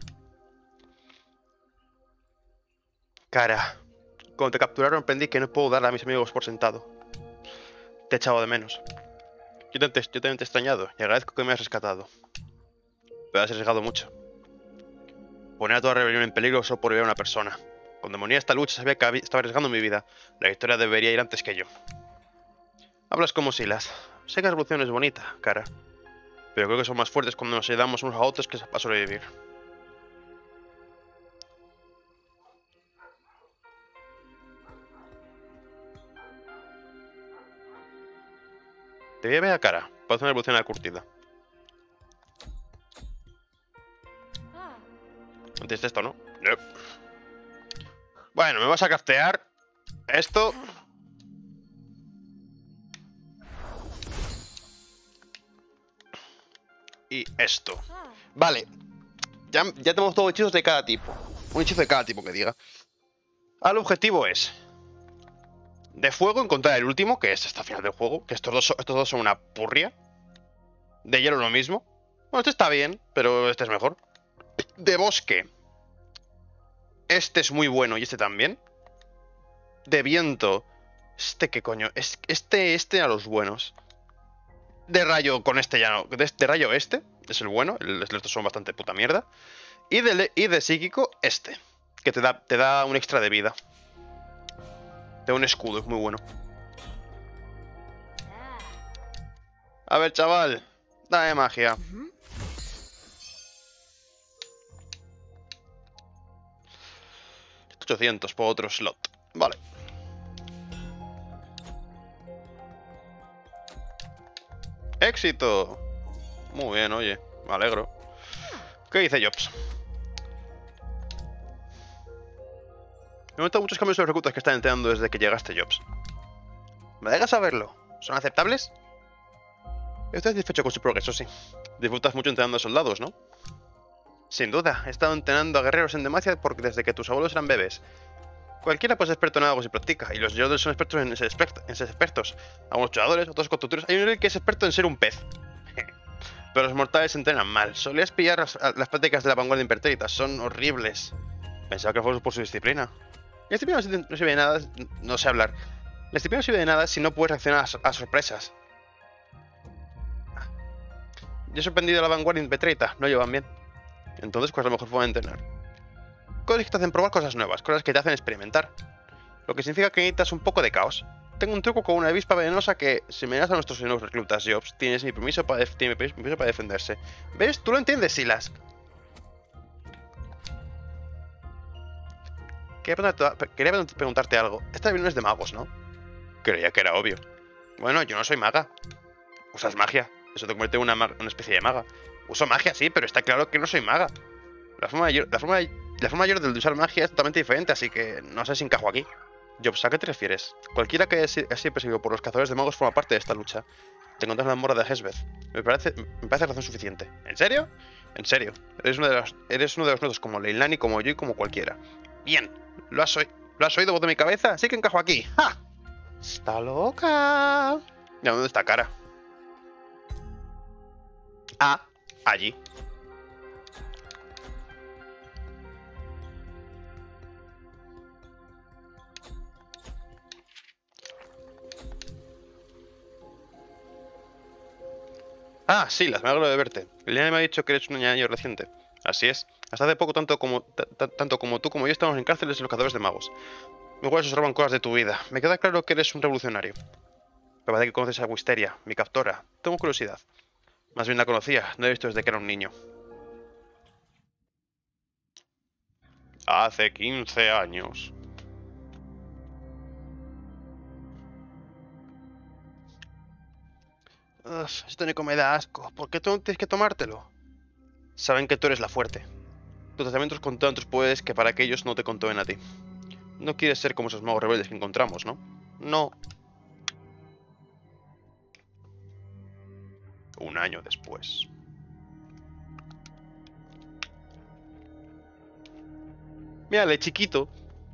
Cara, cuando te capturaron aprendí que no puedo darle a mis amigos por sentado. Te he echado de menos. Yo también te he extrañado y agradezco que me hayas rescatado. Pero has arriesgado mucho. Poner a toda rebelión en peligro solo por ver a una persona. Cuando me uní a esta lucha sabía que estaba arriesgando mi vida. La victoria debería ir antes que yo. Hablas como Silas. Sé que la revolución es bonita, Cara. Pero creo que son más fuertes cuando nos ayudamos unos a otros que para sobrevivir. Te voy a ver a Cara. Parece una revolución a la curtida. ¿Entendiste esto, no? No. Bueno, me vas a craftear esto. Y esto. Vale. Ya tenemos todos hechizos de cada tipo. Un hechizo de cada tipo que diga. Ahora el objetivo es... De fuego encontrar el último, que es hasta el final del juego. Que estos dos son una purria. De hielo lo mismo. Bueno, este está bien, pero este es mejor. De bosque. Este es muy bueno y este también. De viento. Este qué coño. Este a los buenos. De rayo con este ya no. De rayo este es el bueno. Estos son bastante puta mierda. Y de psíquico este. Que te da un extra de vida. Te da un escudo, es muy bueno. A ver, chaval. Dame magia. 800 por otro slot. Vale. ¡Éxito! Muy bien, oye. Me alegro. ¿Qué dice Jobs? Me he notado muchos cambios sobre reclutas que están entrenando desde que llegaste, Jobs. ¿Me dejas saberlo? ¿Son aceptables? Estoy satisfecho con su progreso, sí. Disfrutas mucho entrenando a soldados, ¿no? Sin duda. He estado entrenando a guerreros en Demacia porque desde que tus abuelos eran bebés. Cualquiera puede ser experto en algo si practica, y los Jodels son expertos en ser expertos. Algunos luchadores, otros constructores. Hay uno que es experto en ser un pez. Pero los mortales se entrenan mal. Solías pillar las prácticas de la vanguardia impertérita. Son horribles. Pensaba que fue por su disciplina. La disciplina no sirve de nada. No sé hablar. La disciplina no sirve de nada si no puedes reaccionar a sorpresas. Yo he sorprendido a la vanguardia impertérita. No llevan bien. Entonces, ¿cuál es la mejor forma de entrenar? Cosas que te hacen probar cosas nuevas, cosas que te hacen experimentar. Lo que significa que necesitas un poco de caos. Tengo un truco con una avispa venenosa que, si me das a nuestros nuevos reclutas Jobs, tienes mi permiso para defenderse. ¿Ves? Tú lo entiendes, Silas. Quería preguntarte algo. Esta no es de magos, ¿no? Creía que era obvio. Bueno, yo no soy maga. Usas magia. Eso te convierte en una especie de maga. Uso magia, sí, pero está claro que no soy maga. La forma mayor de usar magia es totalmente diferente, así que no sé si encajo aquí. Jobs, ¿a qué te refieres? Cualquiera que haya sido perseguido por los cazadores de magos forma parte de esta lucha. Te encuentras en la morra de Hesbeth. Me parece razón suficiente. ¿En serio? En serio. Eres uno de los nuestros, como Leilani, como yo y como cualquiera. Bien. ¿Lo has oído, voz de mi cabeza? Sí que encajo aquí. ¡Ja! ¡Está loca! ¿Y a dónde está Cara? Ah, allí. Ah, sí, me alegro de verte. Liliana me ha dicho que eres un año reciente. Así es. Hasta hace poco, tanto como tú como yo estamos en cárceles de los cazadores de magos. Igual se roban cosas de tu vida. Me queda claro que eres un revolucionario. Pero parece que conoces a Wisteria, mi captora. Tengo curiosidad. Más bien la conocía, no he visto desde que era un niño. Hace 15 años. Uf, esto ni me da asco. ¿Por qué tú tienes que tomártelo? Saben que tú eres la fuerte. Tus tratamientos controlan tus poderes que para que ellos no te controlen a ti. No quieres ser como esos magos rebeldes que encontramos, ¿no? No. Un año después. Mírale, chiquito.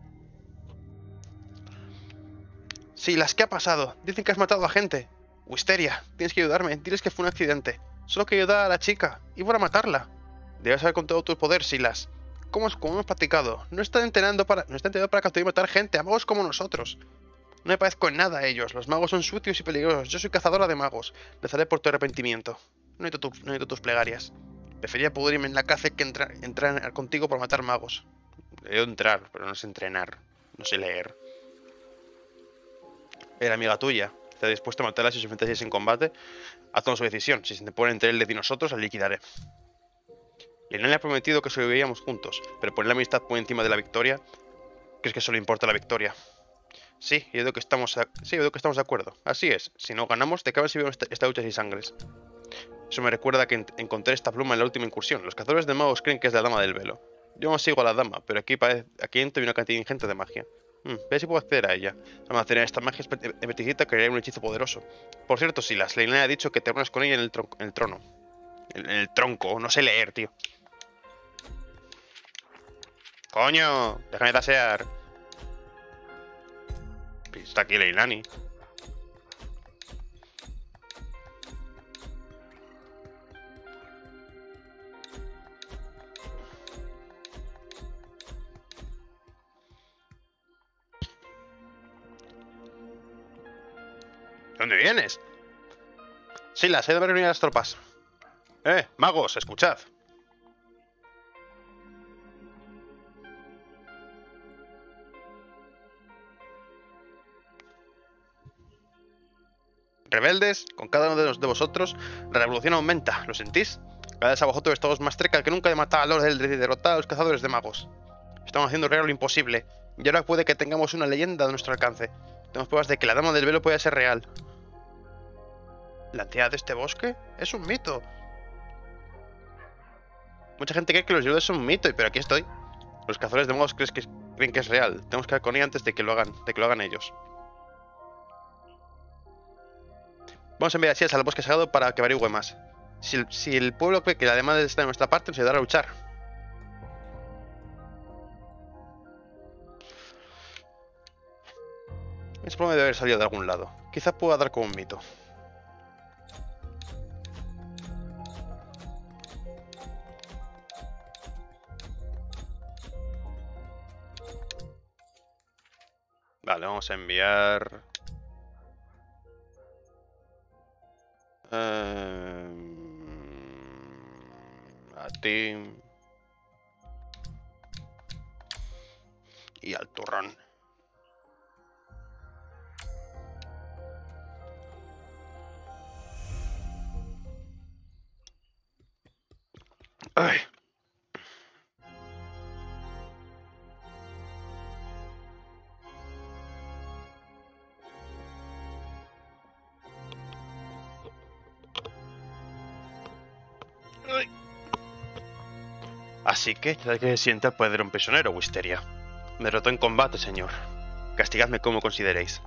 Sí, ¿qué ha pasado? Dicen que has matado a gente. Wisteria, tienes que ayudarme. Diles que fue un accidente. Solo que ayudar a la chica. Iban a matarla. Debes haber contado tu poder, Silas. ¿Cómo hemos practicado? No está entrenando para capturar y matar gente, a magos como nosotros. No me parezco en nada a ellos. Los magos son sucios y peligrosos. Yo soy cazadora de magos. Rezaré por tu arrepentimiento. No necesito tus plegarias. Prefería pudrirme en la cárcel que entrar contigo por matar magos. Debo entrar, pero no sé entrenar. No sé leer. Era amiga tuya. Está dispuesto a matarla si os enfrentáis en combate. Haz con su decisión. Si se te pone entre él y nosotros, la liquidaré. Liliana le ha prometido que sobreviviríamos juntos, pero poner la amistad por encima de la victoria, ¿crees que solo importa la victoria? Sí, yo creo que estamos de acuerdo. Así es. Si no ganamos, ¿de qué haber sido esta lucha sin sangres? Eso me recuerda que encontré esta pluma en la última incursión. Los cazadores de magos creen que es la dama del velo. Yo no sigo a la dama, pero aquí dentro hay una cantidad ingente de magia. Ve si puedo acceder a ella. Almacenar esta magia peticita creará un hechizo poderoso. Por cierto, si la Leilani ha dicho que te reúnas con ella en el trono. En el tronco, no sé leer, tío. ¡Coño! Déjame tasear. Está aquí Leilani. ¿Dónde vienes? Sí, he de reunir a las tropas. Magos, escuchad. Rebeldes, con cada uno de vosotros, la revolución aumenta, ¿lo sentís? Cada vez a vosotros estamos más cerca que nunca de matar a Lord Eldred y derrotar a los cazadores de magos. Estamos haciendo real lo imposible, y ahora puede que tengamos una leyenda a nuestro alcance. Tenemos pruebas de que la Dama del Velo puede ser real. ¿La entidad de este bosque? Es un mito. Mucha gente cree que los dioses son un mito, pero aquí estoy. Los cazadores de magos creen que es real. Tenemos que ir con ella antes de que lo hagan ellos. Vamos a enviar a Silas al bosque sagrado para que averigüe más. Si el pueblo cree que la demanda está en nuestra parte, nos ayudará a luchar. Ese problema debe haber salido de algún lado. Quizá pueda dar como un mito. Vale, vamos a enviar... a ti... y al turrón. Ay. Así que ya que sienta el poder de un prisionero, Wisteria. Me derrotó en combate, señor. Castigadme como consideréis.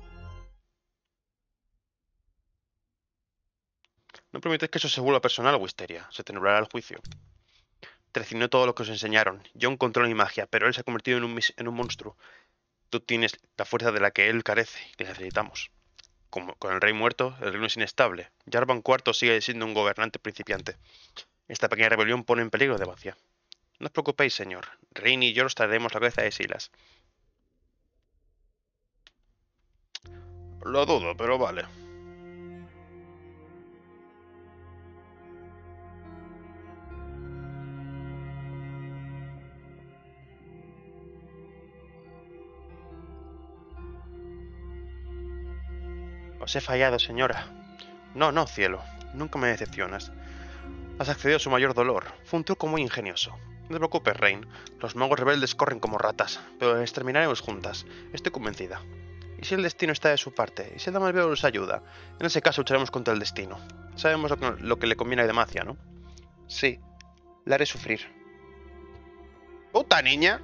No permitáis que eso se vuelva personal, Wisteria. Se te nublará el juicio. Traicionó todo lo que os enseñaron. Yo encontré mi magia, pero él se ha convertido en un monstruo. Tú tienes la fuerza de la que él carece y que necesitamos. Como con el rey muerto, el reino es inestable. Jarvan IV sigue siendo un gobernante principiante. Esta pequeña rebelión pone en peligro Demacia. No os preocupéis, señor. Rain y yo os traeremos la cabeza de Silas. Lo dudo, pero vale. Os he fallado, señora. No, no, cielo. Nunca me decepcionas. Has accedido a su mayor dolor. Fue un truco muy ingenioso. No te preocupes, Rain. Los magos rebeldes corren como ratas, pero les terminaremos juntas. Estoy convencida. ¿Y si el destino está de su parte? ¿Y si el Damalveo nos ayuda? En ese caso lucharemos contra el destino. Sabemos lo que le conviene a Demacia, ¿no? Sí. La haré sufrir. ¡Puta niña!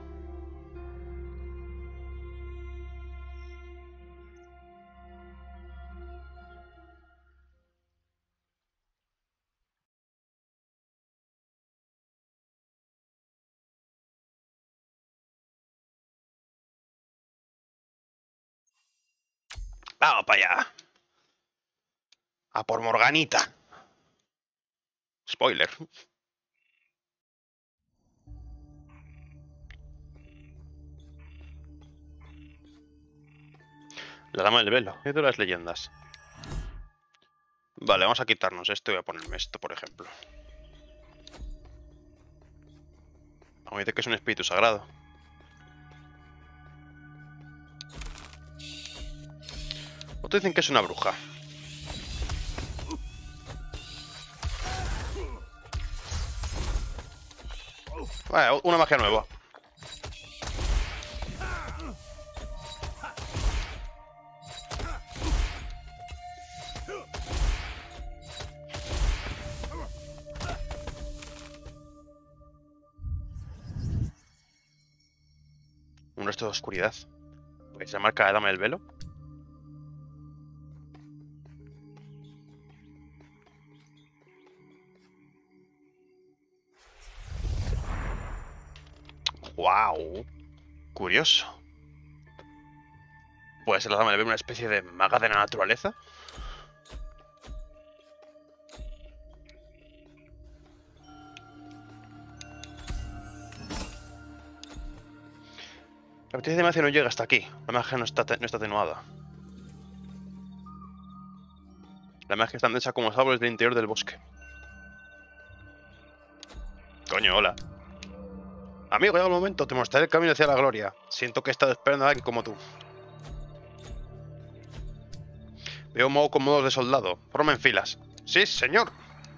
¡Vamos para allá! ¡A por Morganita! Spoiler. La dama del velo. ¿Qué de las leyendas? Vale, vamos a quitarnos esto y voy a ponerme esto, por ejemplo. Vamos a decir que es un espíritu sagrado. Otros dicen que es una bruja. Vale, una magia nueva. Un resto de oscuridad. ¿Veis la marca de Dama del Velo? ¡Wow! Curioso. ¿Puede ser la Dama del Velo una especie de maga de la naturaleza? La potencia de magia no llega hasta aquí. La magia no está atenuada. La magia es tan densa como los árboles del interior del bosque. Coño, hola. Amigo, llega el momento. Te mostraré el camino hacia la gloria. Siento que he estado esperando a alguien como tú. Veo un mago con modos de soldado. Formen filas. Sí, señor.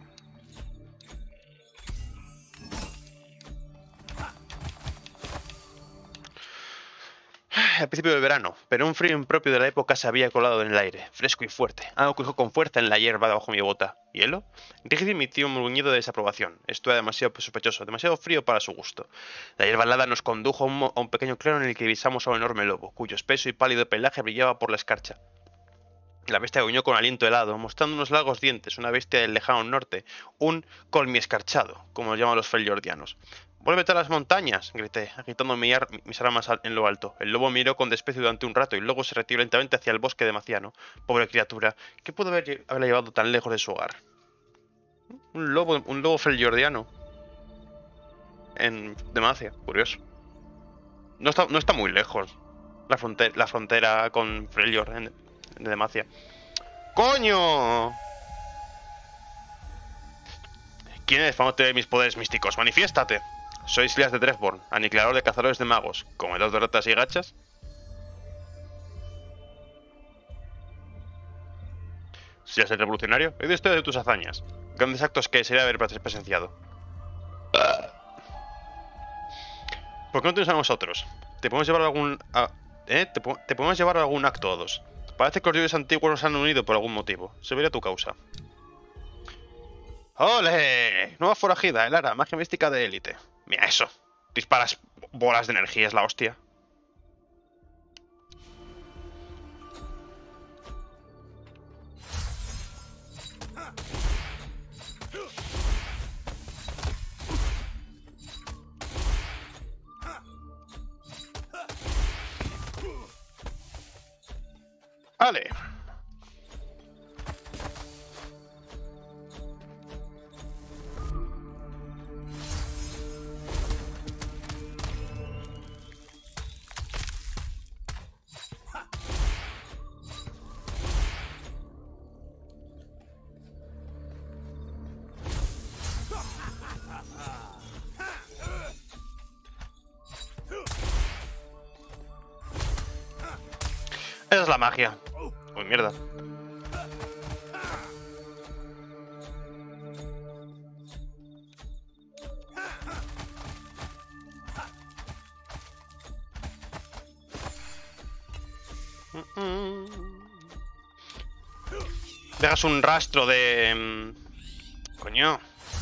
Al principio del verano, pero un frío impropio de la época se había colado en el aire, fresco y fuerte, algo que dijo con fuerza en la hierba debajo de mi bota. ¿Hielo? Rigid emitió un gruñido de desaprobación. Esto era demasiado sospechoso, demasiado frío para su gusto. La hierba helada nos condujo a un pequeño claro en el que divisamos a un enorme lobo, cuyo espeso y pálido pelaje brillaba por la escarcha. La bestia gruñó con aliento helado, mostrando unos largos dientes, una bestia del lejano norte, un colmi escarchado, como lo llaman los feljordianos. ¡Vuélvete a las montañas! Grité, agitando mis armas en lo alto. El lobo miró con desprecio durante un rato y luego se retiró lentamente hacia el bosque de Maciano. Pobre criatura, ¿qué pudo haberla llevado tan lejos de su hogar? Un lobo feljordiano. En Demacia, curioso. No está muy lejos la frontera con Freljord en Demacia. ¡Coño! ¿Quién es famoso de mis poderes místicos? ¡Manifiéstate! Soy Silas de Dreftborn, aniquilador de cazadores de magos, comedor de ratas y gachas. Silas el revolucionario, he oído historia de tus hazañas. Grandes actos que desearía haber presenciado. ¿Por qué no te unes a nosotros? Te podemos llevar a algún... Te podemos llevar a algún acto o dos. Parece que los dioses antiguos nos han unido por algún motivo. Se verá tu causa. ¡Ole! Nueva forajida, Elara, magia mística de élite. Mira eso. Disparas bolas de energía, es la hostia. Vale. Esa es la magia. Uy, mierda. Dejas un rastro de... coño.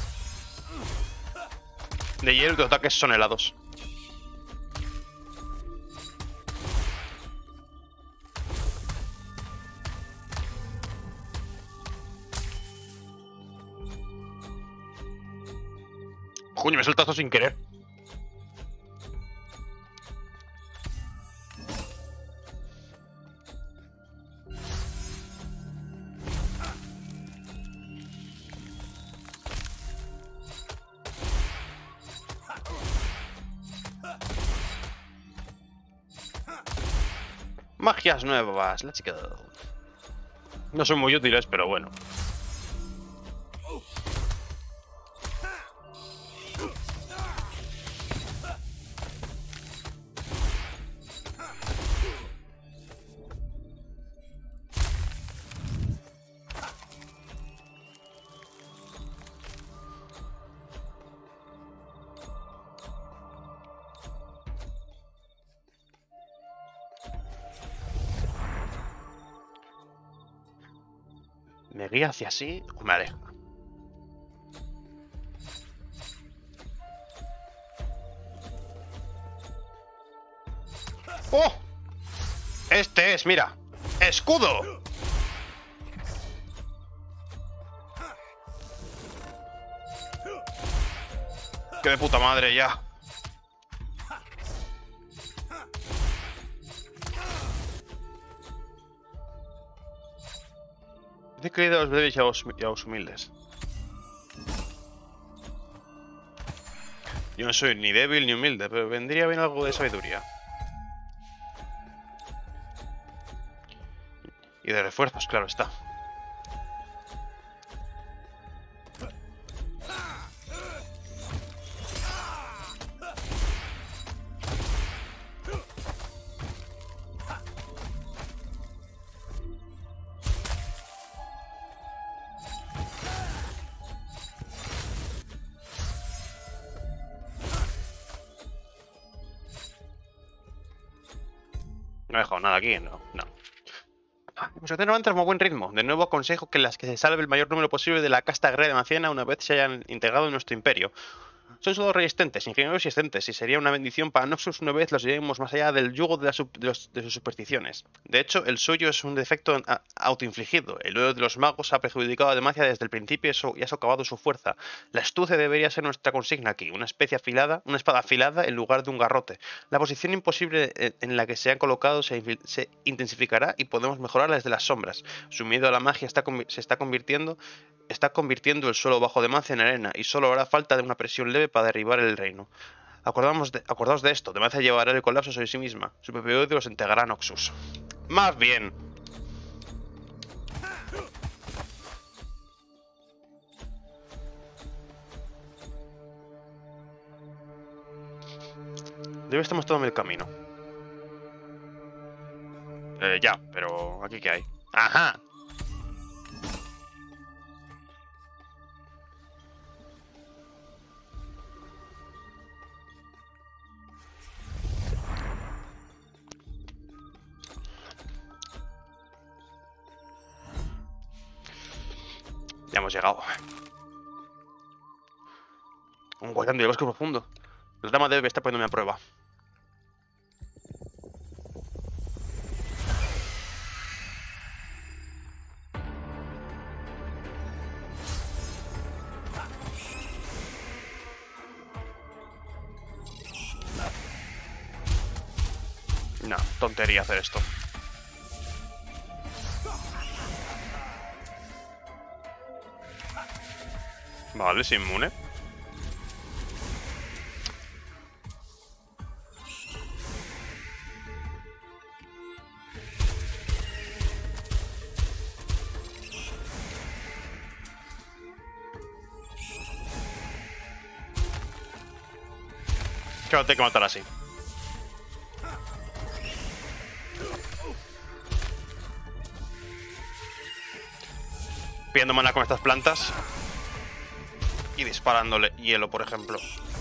De hielo y tus ataques son helados. Coño, me he saltado sin querer. Magias nuevas, let's go. No son muy útiles, pero bueno. ¿Me guía hacia sí o me aleja? ¡Oh! Este es, mira. ¡Escudo! ¡Qué de puta madre ya! He creído a los breves y a los humildes. Yo no soy ni débil ni humilde, pero vendría bien algo de sabiduría. Y de refuerzos, claro está. No he dejado nada aquí, no. Hemos obtenido antes a buen ritmo. De nuevo aconsejo que las que se salve el mayor número posible de la casta guerrera de Maciana una vez se hayan integrado en nuestro imperio. Son solo resistentes, ingenieros y asistentes, y sería una bendición para Noxus una vez los llevemos más allá del yugo de sus supersticiones. De hecho, el suyo es un defecto autoinfligido. El odio de los magos ha perjudicado a Demacia desde el principio y ha socavado su fuerza. La astucia debería ser nuestra consigna aquí, una espada afilada en lugar de un garrote. La posición imposible en la que se han colocado se intensificará y podemos mejorarla desde las sombras. Su miedo a la magia se está convirtiendo el suelo bajo Demacia en arena, y solo hará falta de una presión leve para derribar el reino. Acordaos de esto, Demacia llevará el colapso sobre sí misma. Su propio odio los entregará a Noxus. ¡Más bien! Debe estar mostrando el camino. Ya, pero ¿aquí qué hay? ¡Ajá! Ya hemos llegado. Un guardián del bosque profundo. La dama debe estar poniéndome a prueba. No, tontería hacer esto. Vale, es inmune. Claro, tengo que matar así. Pidiendo mana con estas plantas. Y disparándole hielo, por ejemplo.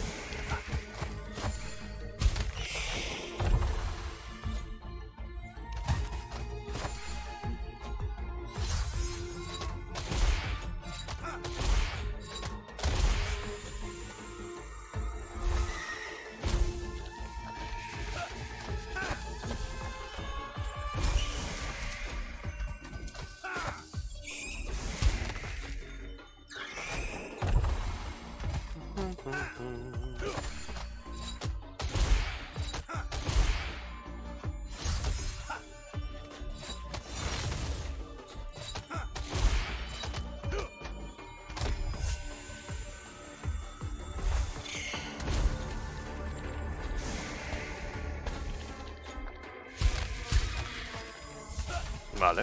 Vale.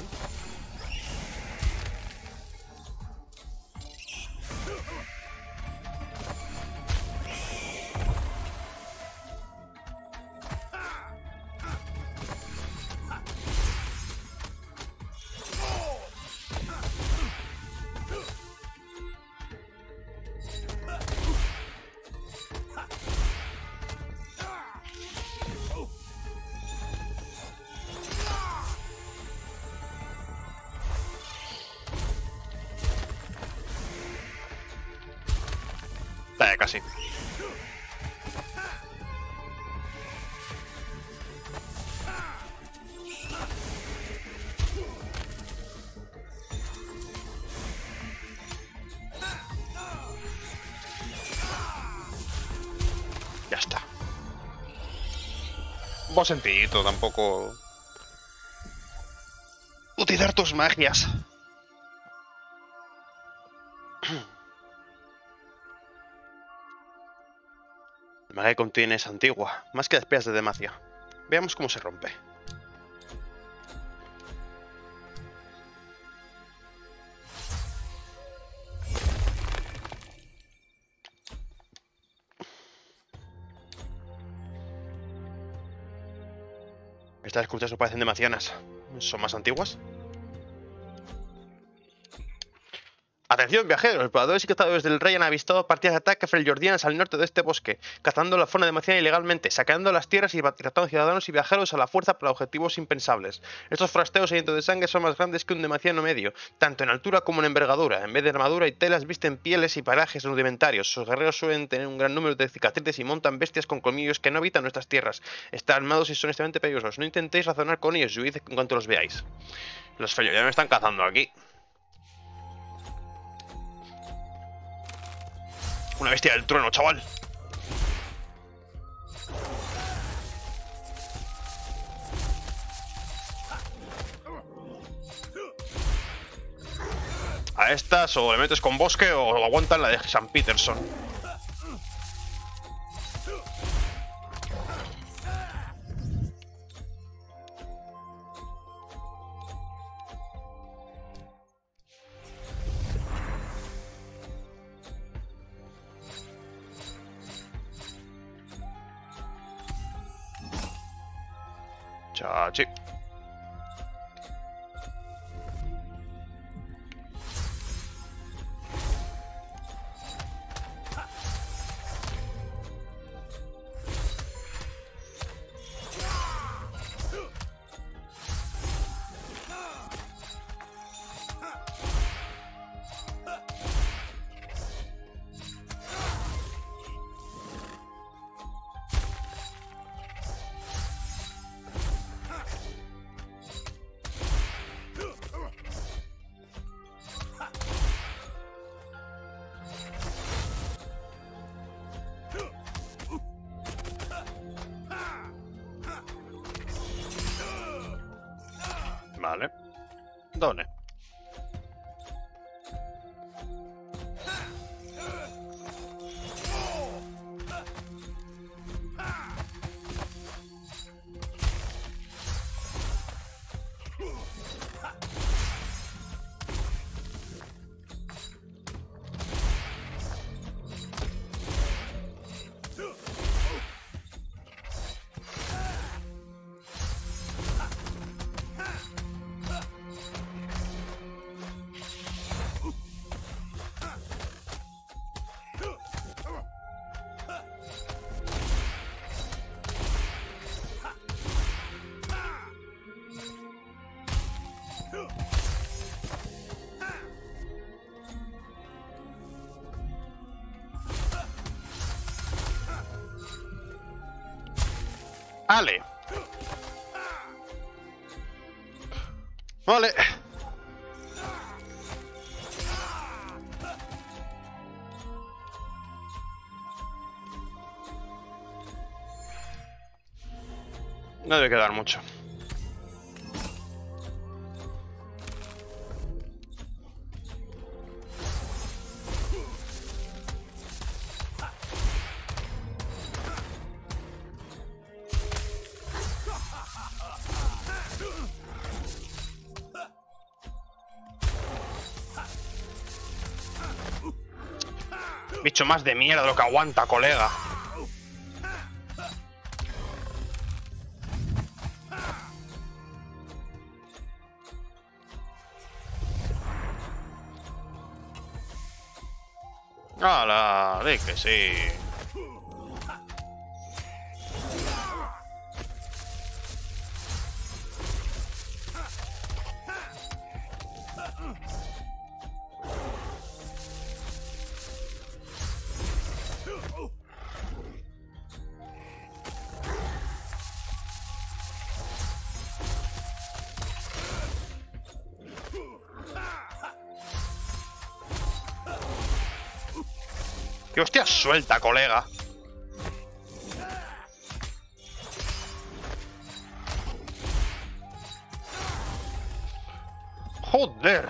Casi. Ya está. Vos sencillito, tampoco. Utilizar tus magias. La magia que contiene es antigua, más que las piedras de Demacia. Veamos cómo se rompe. Estas esculturas no parecen demacianas. ¿Son más antiguas? Atención, viajeros, los exploradores y cazadores del rey han avistado partidas de ataque freljordianas al norte de este bosque, cazando la fauna demaciana ilegalmente, saqueando las tierras y tratando ciudadanos y viajeros a la fuerza para objetivos impensables. Estos forasteros sedientos de sangre son más grandes que un demaciano medio, tanto en altura como en envergadura. En vez de armadura y telas visten pieles y parajes rudimentarios. Sus guerreros suelen tener un gran número de cicatrices y montan bestias con colmillos que no habitan nuestras tierras. Están armados y son extremadamente peligrosos. No intentéis razonar con ellos y huid en cuanto los veáis. Los freljordianos me están cazando aquí. Una bestia del trueno, chaval. A estas o le metes con bosque o aguantan la de San Peterson. Chachi. ¿Dónde? Vale. Vale. No debe quedar mucho. Bicho más de mierda lo que aguanta, colega. ¡Hala! Di que sí. ¡Qué hostia suelta, colega! ¡Joder!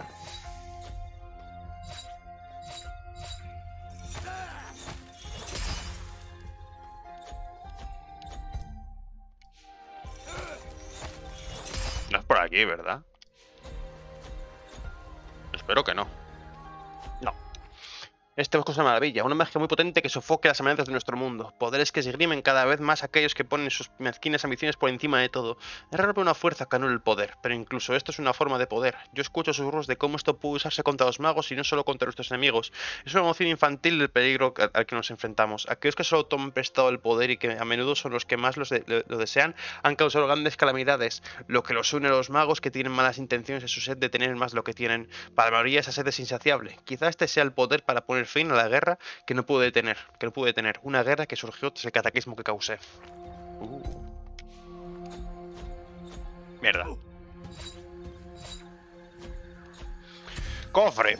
No es por aquí, ¿verdad? Espero que no. No. Este bosque es una maravilla, una magia muy potente que sofoque las amenazas de nuestro mundo. Poderes que se esgrimen cada vez más a aquellos que ponen sus mezquinas ambiciones por encima de todo. Es raro ver una fuerza que anule el poder, pero incluso esto es una forma de poder. Yo escucho susurros de cómo esto puede usarse contra los magos y no solo contra nuestros enemigos. Es una emoción infantil del peligro al que nos enfrentamos. Aquellos que solo toman prestado el poder y que a menudo son los que más lo desean, han causado grandes calamidades. Lo que los une a los magos que tienen malas intenciones es su sed de tener más lo que tienen. Para la mayoría esa sed es insaciable. Quizá este sea el poder para poner fin a la guerra que no pude detener, una guerra que surgió tras el cataclismo que causé. Mierda. Cofre.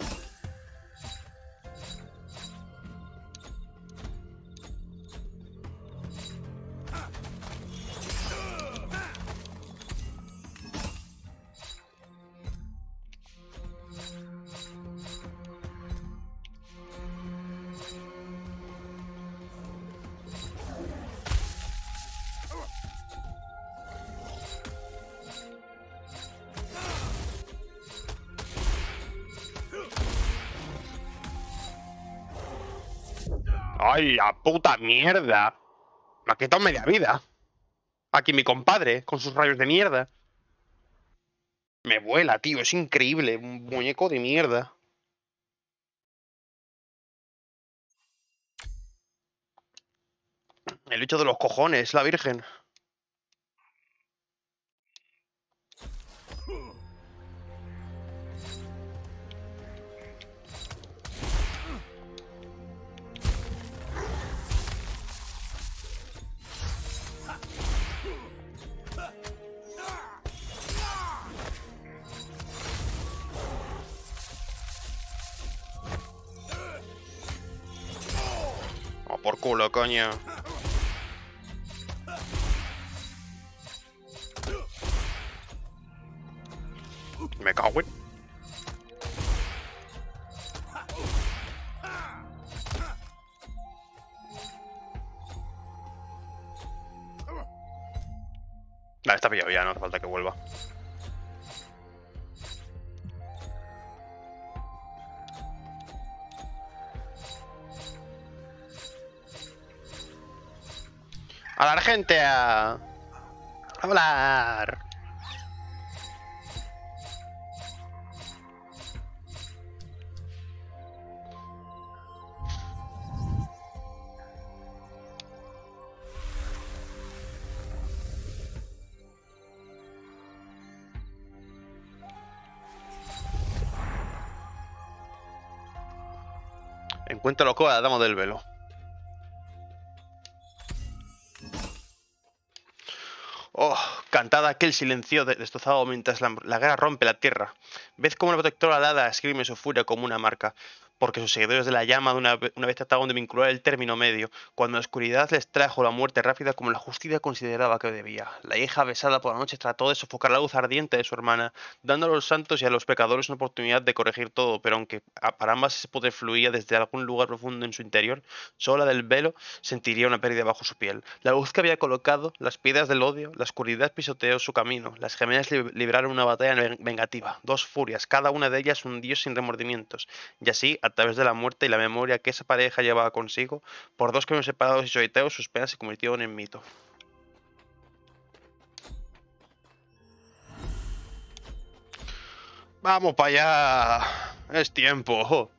¡Ay, la puta mierda! Me ha quitado media vida. Aquí mi compadre, con sus rayos de mierda. Me vuela, tío, es increíble. Un muñeco de mierda. El hecho de los cojones, la virgen. Oh, por culo, coño. Me cago en... Vale, está pillado ya, no hace falta que vuelva. ¡A la gente! ¡A hablar! Encuentra loco a la dama del velo. Oh, cantada aquel silencio destrozado mientras la guerra rompe la tierra. Ved cómo la protectora alada escribe su furia como una marca, porque sus seguidores de la llama una vez trataron de vincular el término medio, cuando la oscuridad les trajo la muerte rápida como la justicia consideraba que debía. La hija besada por la noche trató de sofocar la luz ardiente de su hermana, dando a los santos y a los pecadores una oportunidad de corregir todo, pero aunque para ambas ese poder fluía desde algún lugar profundo en su interior, solo la del velo sentiría una pérdida bajo su piel. La luz que había colocado, las piedras del odio, la oscuridad pisoteó su camino. Las gemelas libraron una batalla vengativa, dos furias, cada una de ellas un dios sin remordimientos, y así, a través de la muerte y la memoria que esa pareja llevaba consigo, por dos caminos separados y solitarios, sus penas se convirtieron en mito. ¡Vamos para allá! ¡Es tiempo!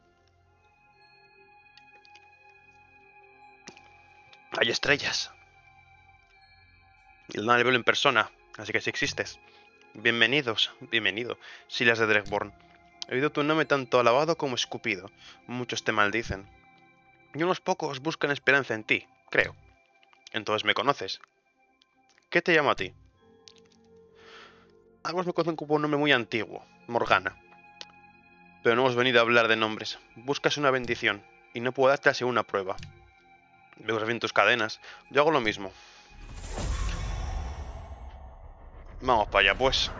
Hay estrellas. Y el velo en persona, así que si existes. Bienvenidos, bienvenido, Silas de Dreghborn. He oído tu nombre tanto alabado como escupido. Muchos te maldicen. Y unos pocos buscan esperanza en ti, creo. Entonces me conoces. ¿Qué te llamo a ti? Algunos me conocen como un nombre muy antiguo, Morgana. Pero no hemos venido a hablar de nombres. Buscas una bendición, y no puedo darte así una prueba. Veo bien tus cadenas. Yo hago lo mismo. Vamos para allá, pues.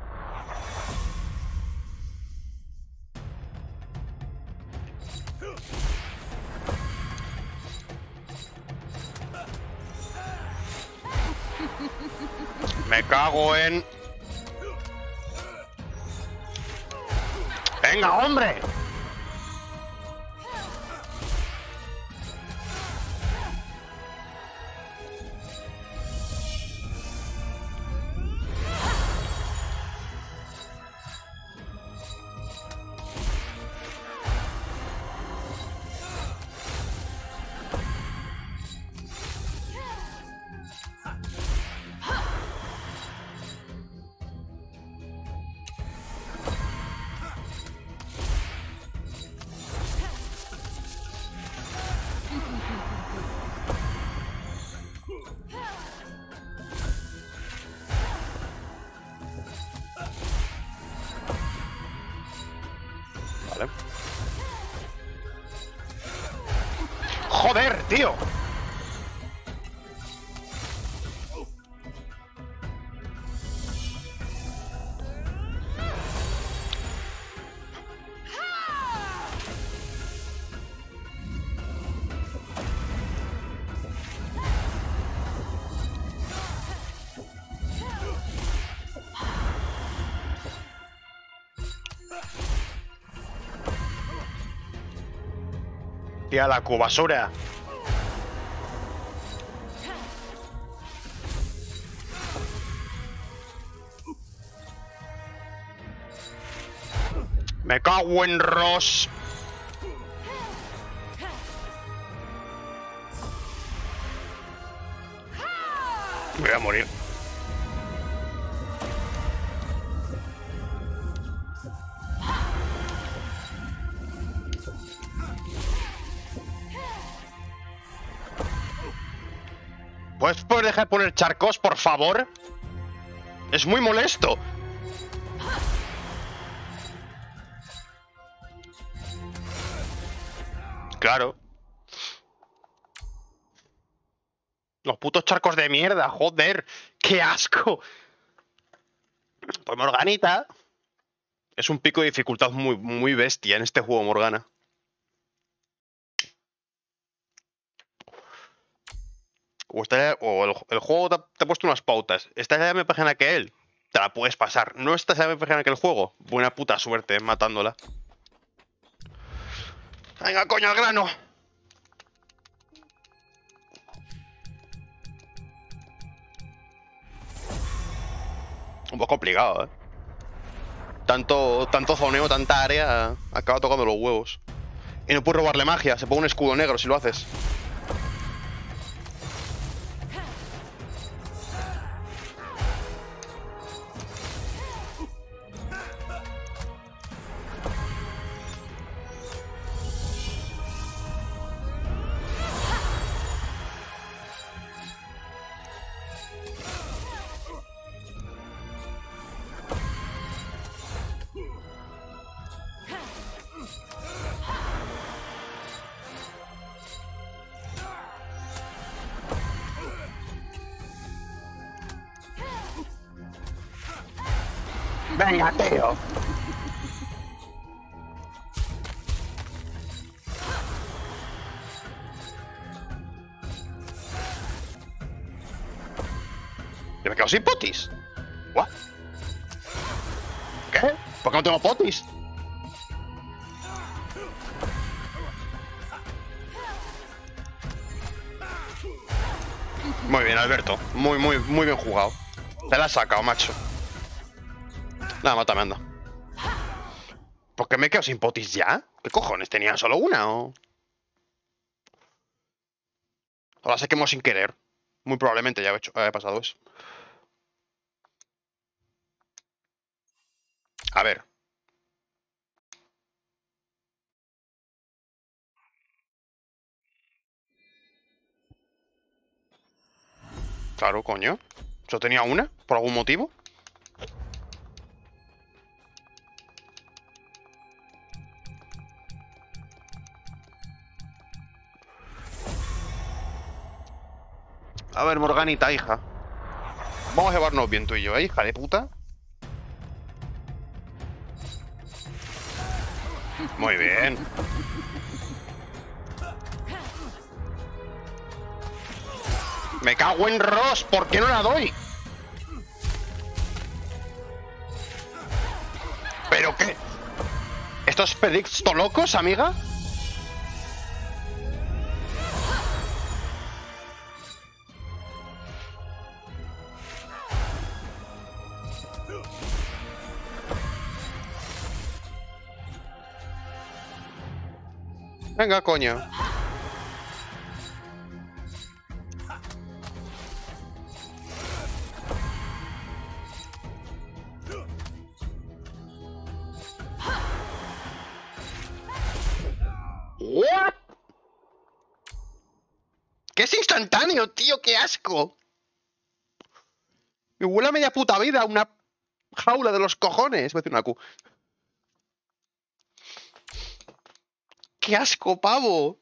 Me cago en... ¡Venga, hombre! Vale. ¡Joder, tío! ¡Tía, la cubasura! ¡Me cago en Ross! Me voy a morir. ¿Puedes dejar de poner charcos, por favor? Es muy molesto. Claro. Los putos charcos de mierda, joder. ¡Qué asco! Pues Morganita es un pico de dificultad muy bestia en este juego, Morgana. O el juego te ha puesto unas pautas. Estás en la misma página que él, te la puedes pasar. No estás en la misma página que el juego, buena puta suerte matándola. Venga, coño, al grano. Un poco complicado, ¿eh? Tanto zoneo, tanta área, acaba tocando los huevos. Y no puedes robarle magia, se pone un escudo negro si lo haces. Venga, tío. Yo me quedo sin potis. ¿What? ¿Qué? ¿Por qué no tengo potis? Muy bien, Alberto. Muy bien jugado. Te la has sacado, macho. Nada, mátame, anda. ¿Por qué me quedo sin potis ya? ¿Qué cojones? ¿Tenía solo una o...? Ahora se quemó sin querer. Muy probablemente ya haya pasado eso. A ver. Claro, coño. ¿Yo tenía una? ¿Por algún motivo? A ver, Morganita, hija. Vamos a llevarnos bien tú y yo, ¿eh, hija de puta? Muy bien. Me cago en Ross, ¿por qué no la doy? ¿Pero qué? ¿Estos predicts locos, amiga? Venga, coño. ¿What? ¿Qué es instantáneo, tío? ¡Qué asco! Me huele a media puta vida una jaula de los cojones. Voy a decir una Q. ¡Qué asco, pavo!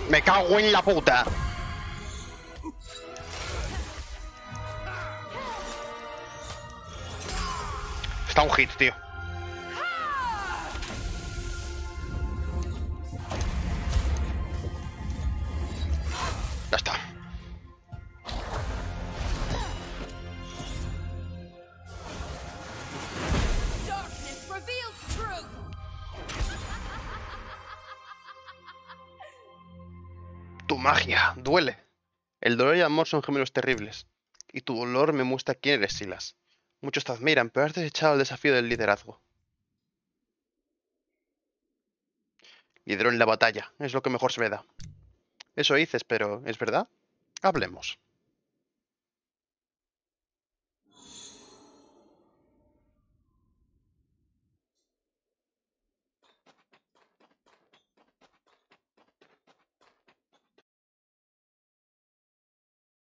Me cago en la puta. Está un hit, tío. Ya está. Darkness reveals truth. Tu magia duele. El dolor y el amor son gemelos terribles. Y tu dolor me muestra quién eres, Silas. Muchos te admiran, pero has desechado el desafío del liderazgo. Lideró en la batalla, es lo que mejor se me da. Eso dices, pero ¿es verdad? Hablemos.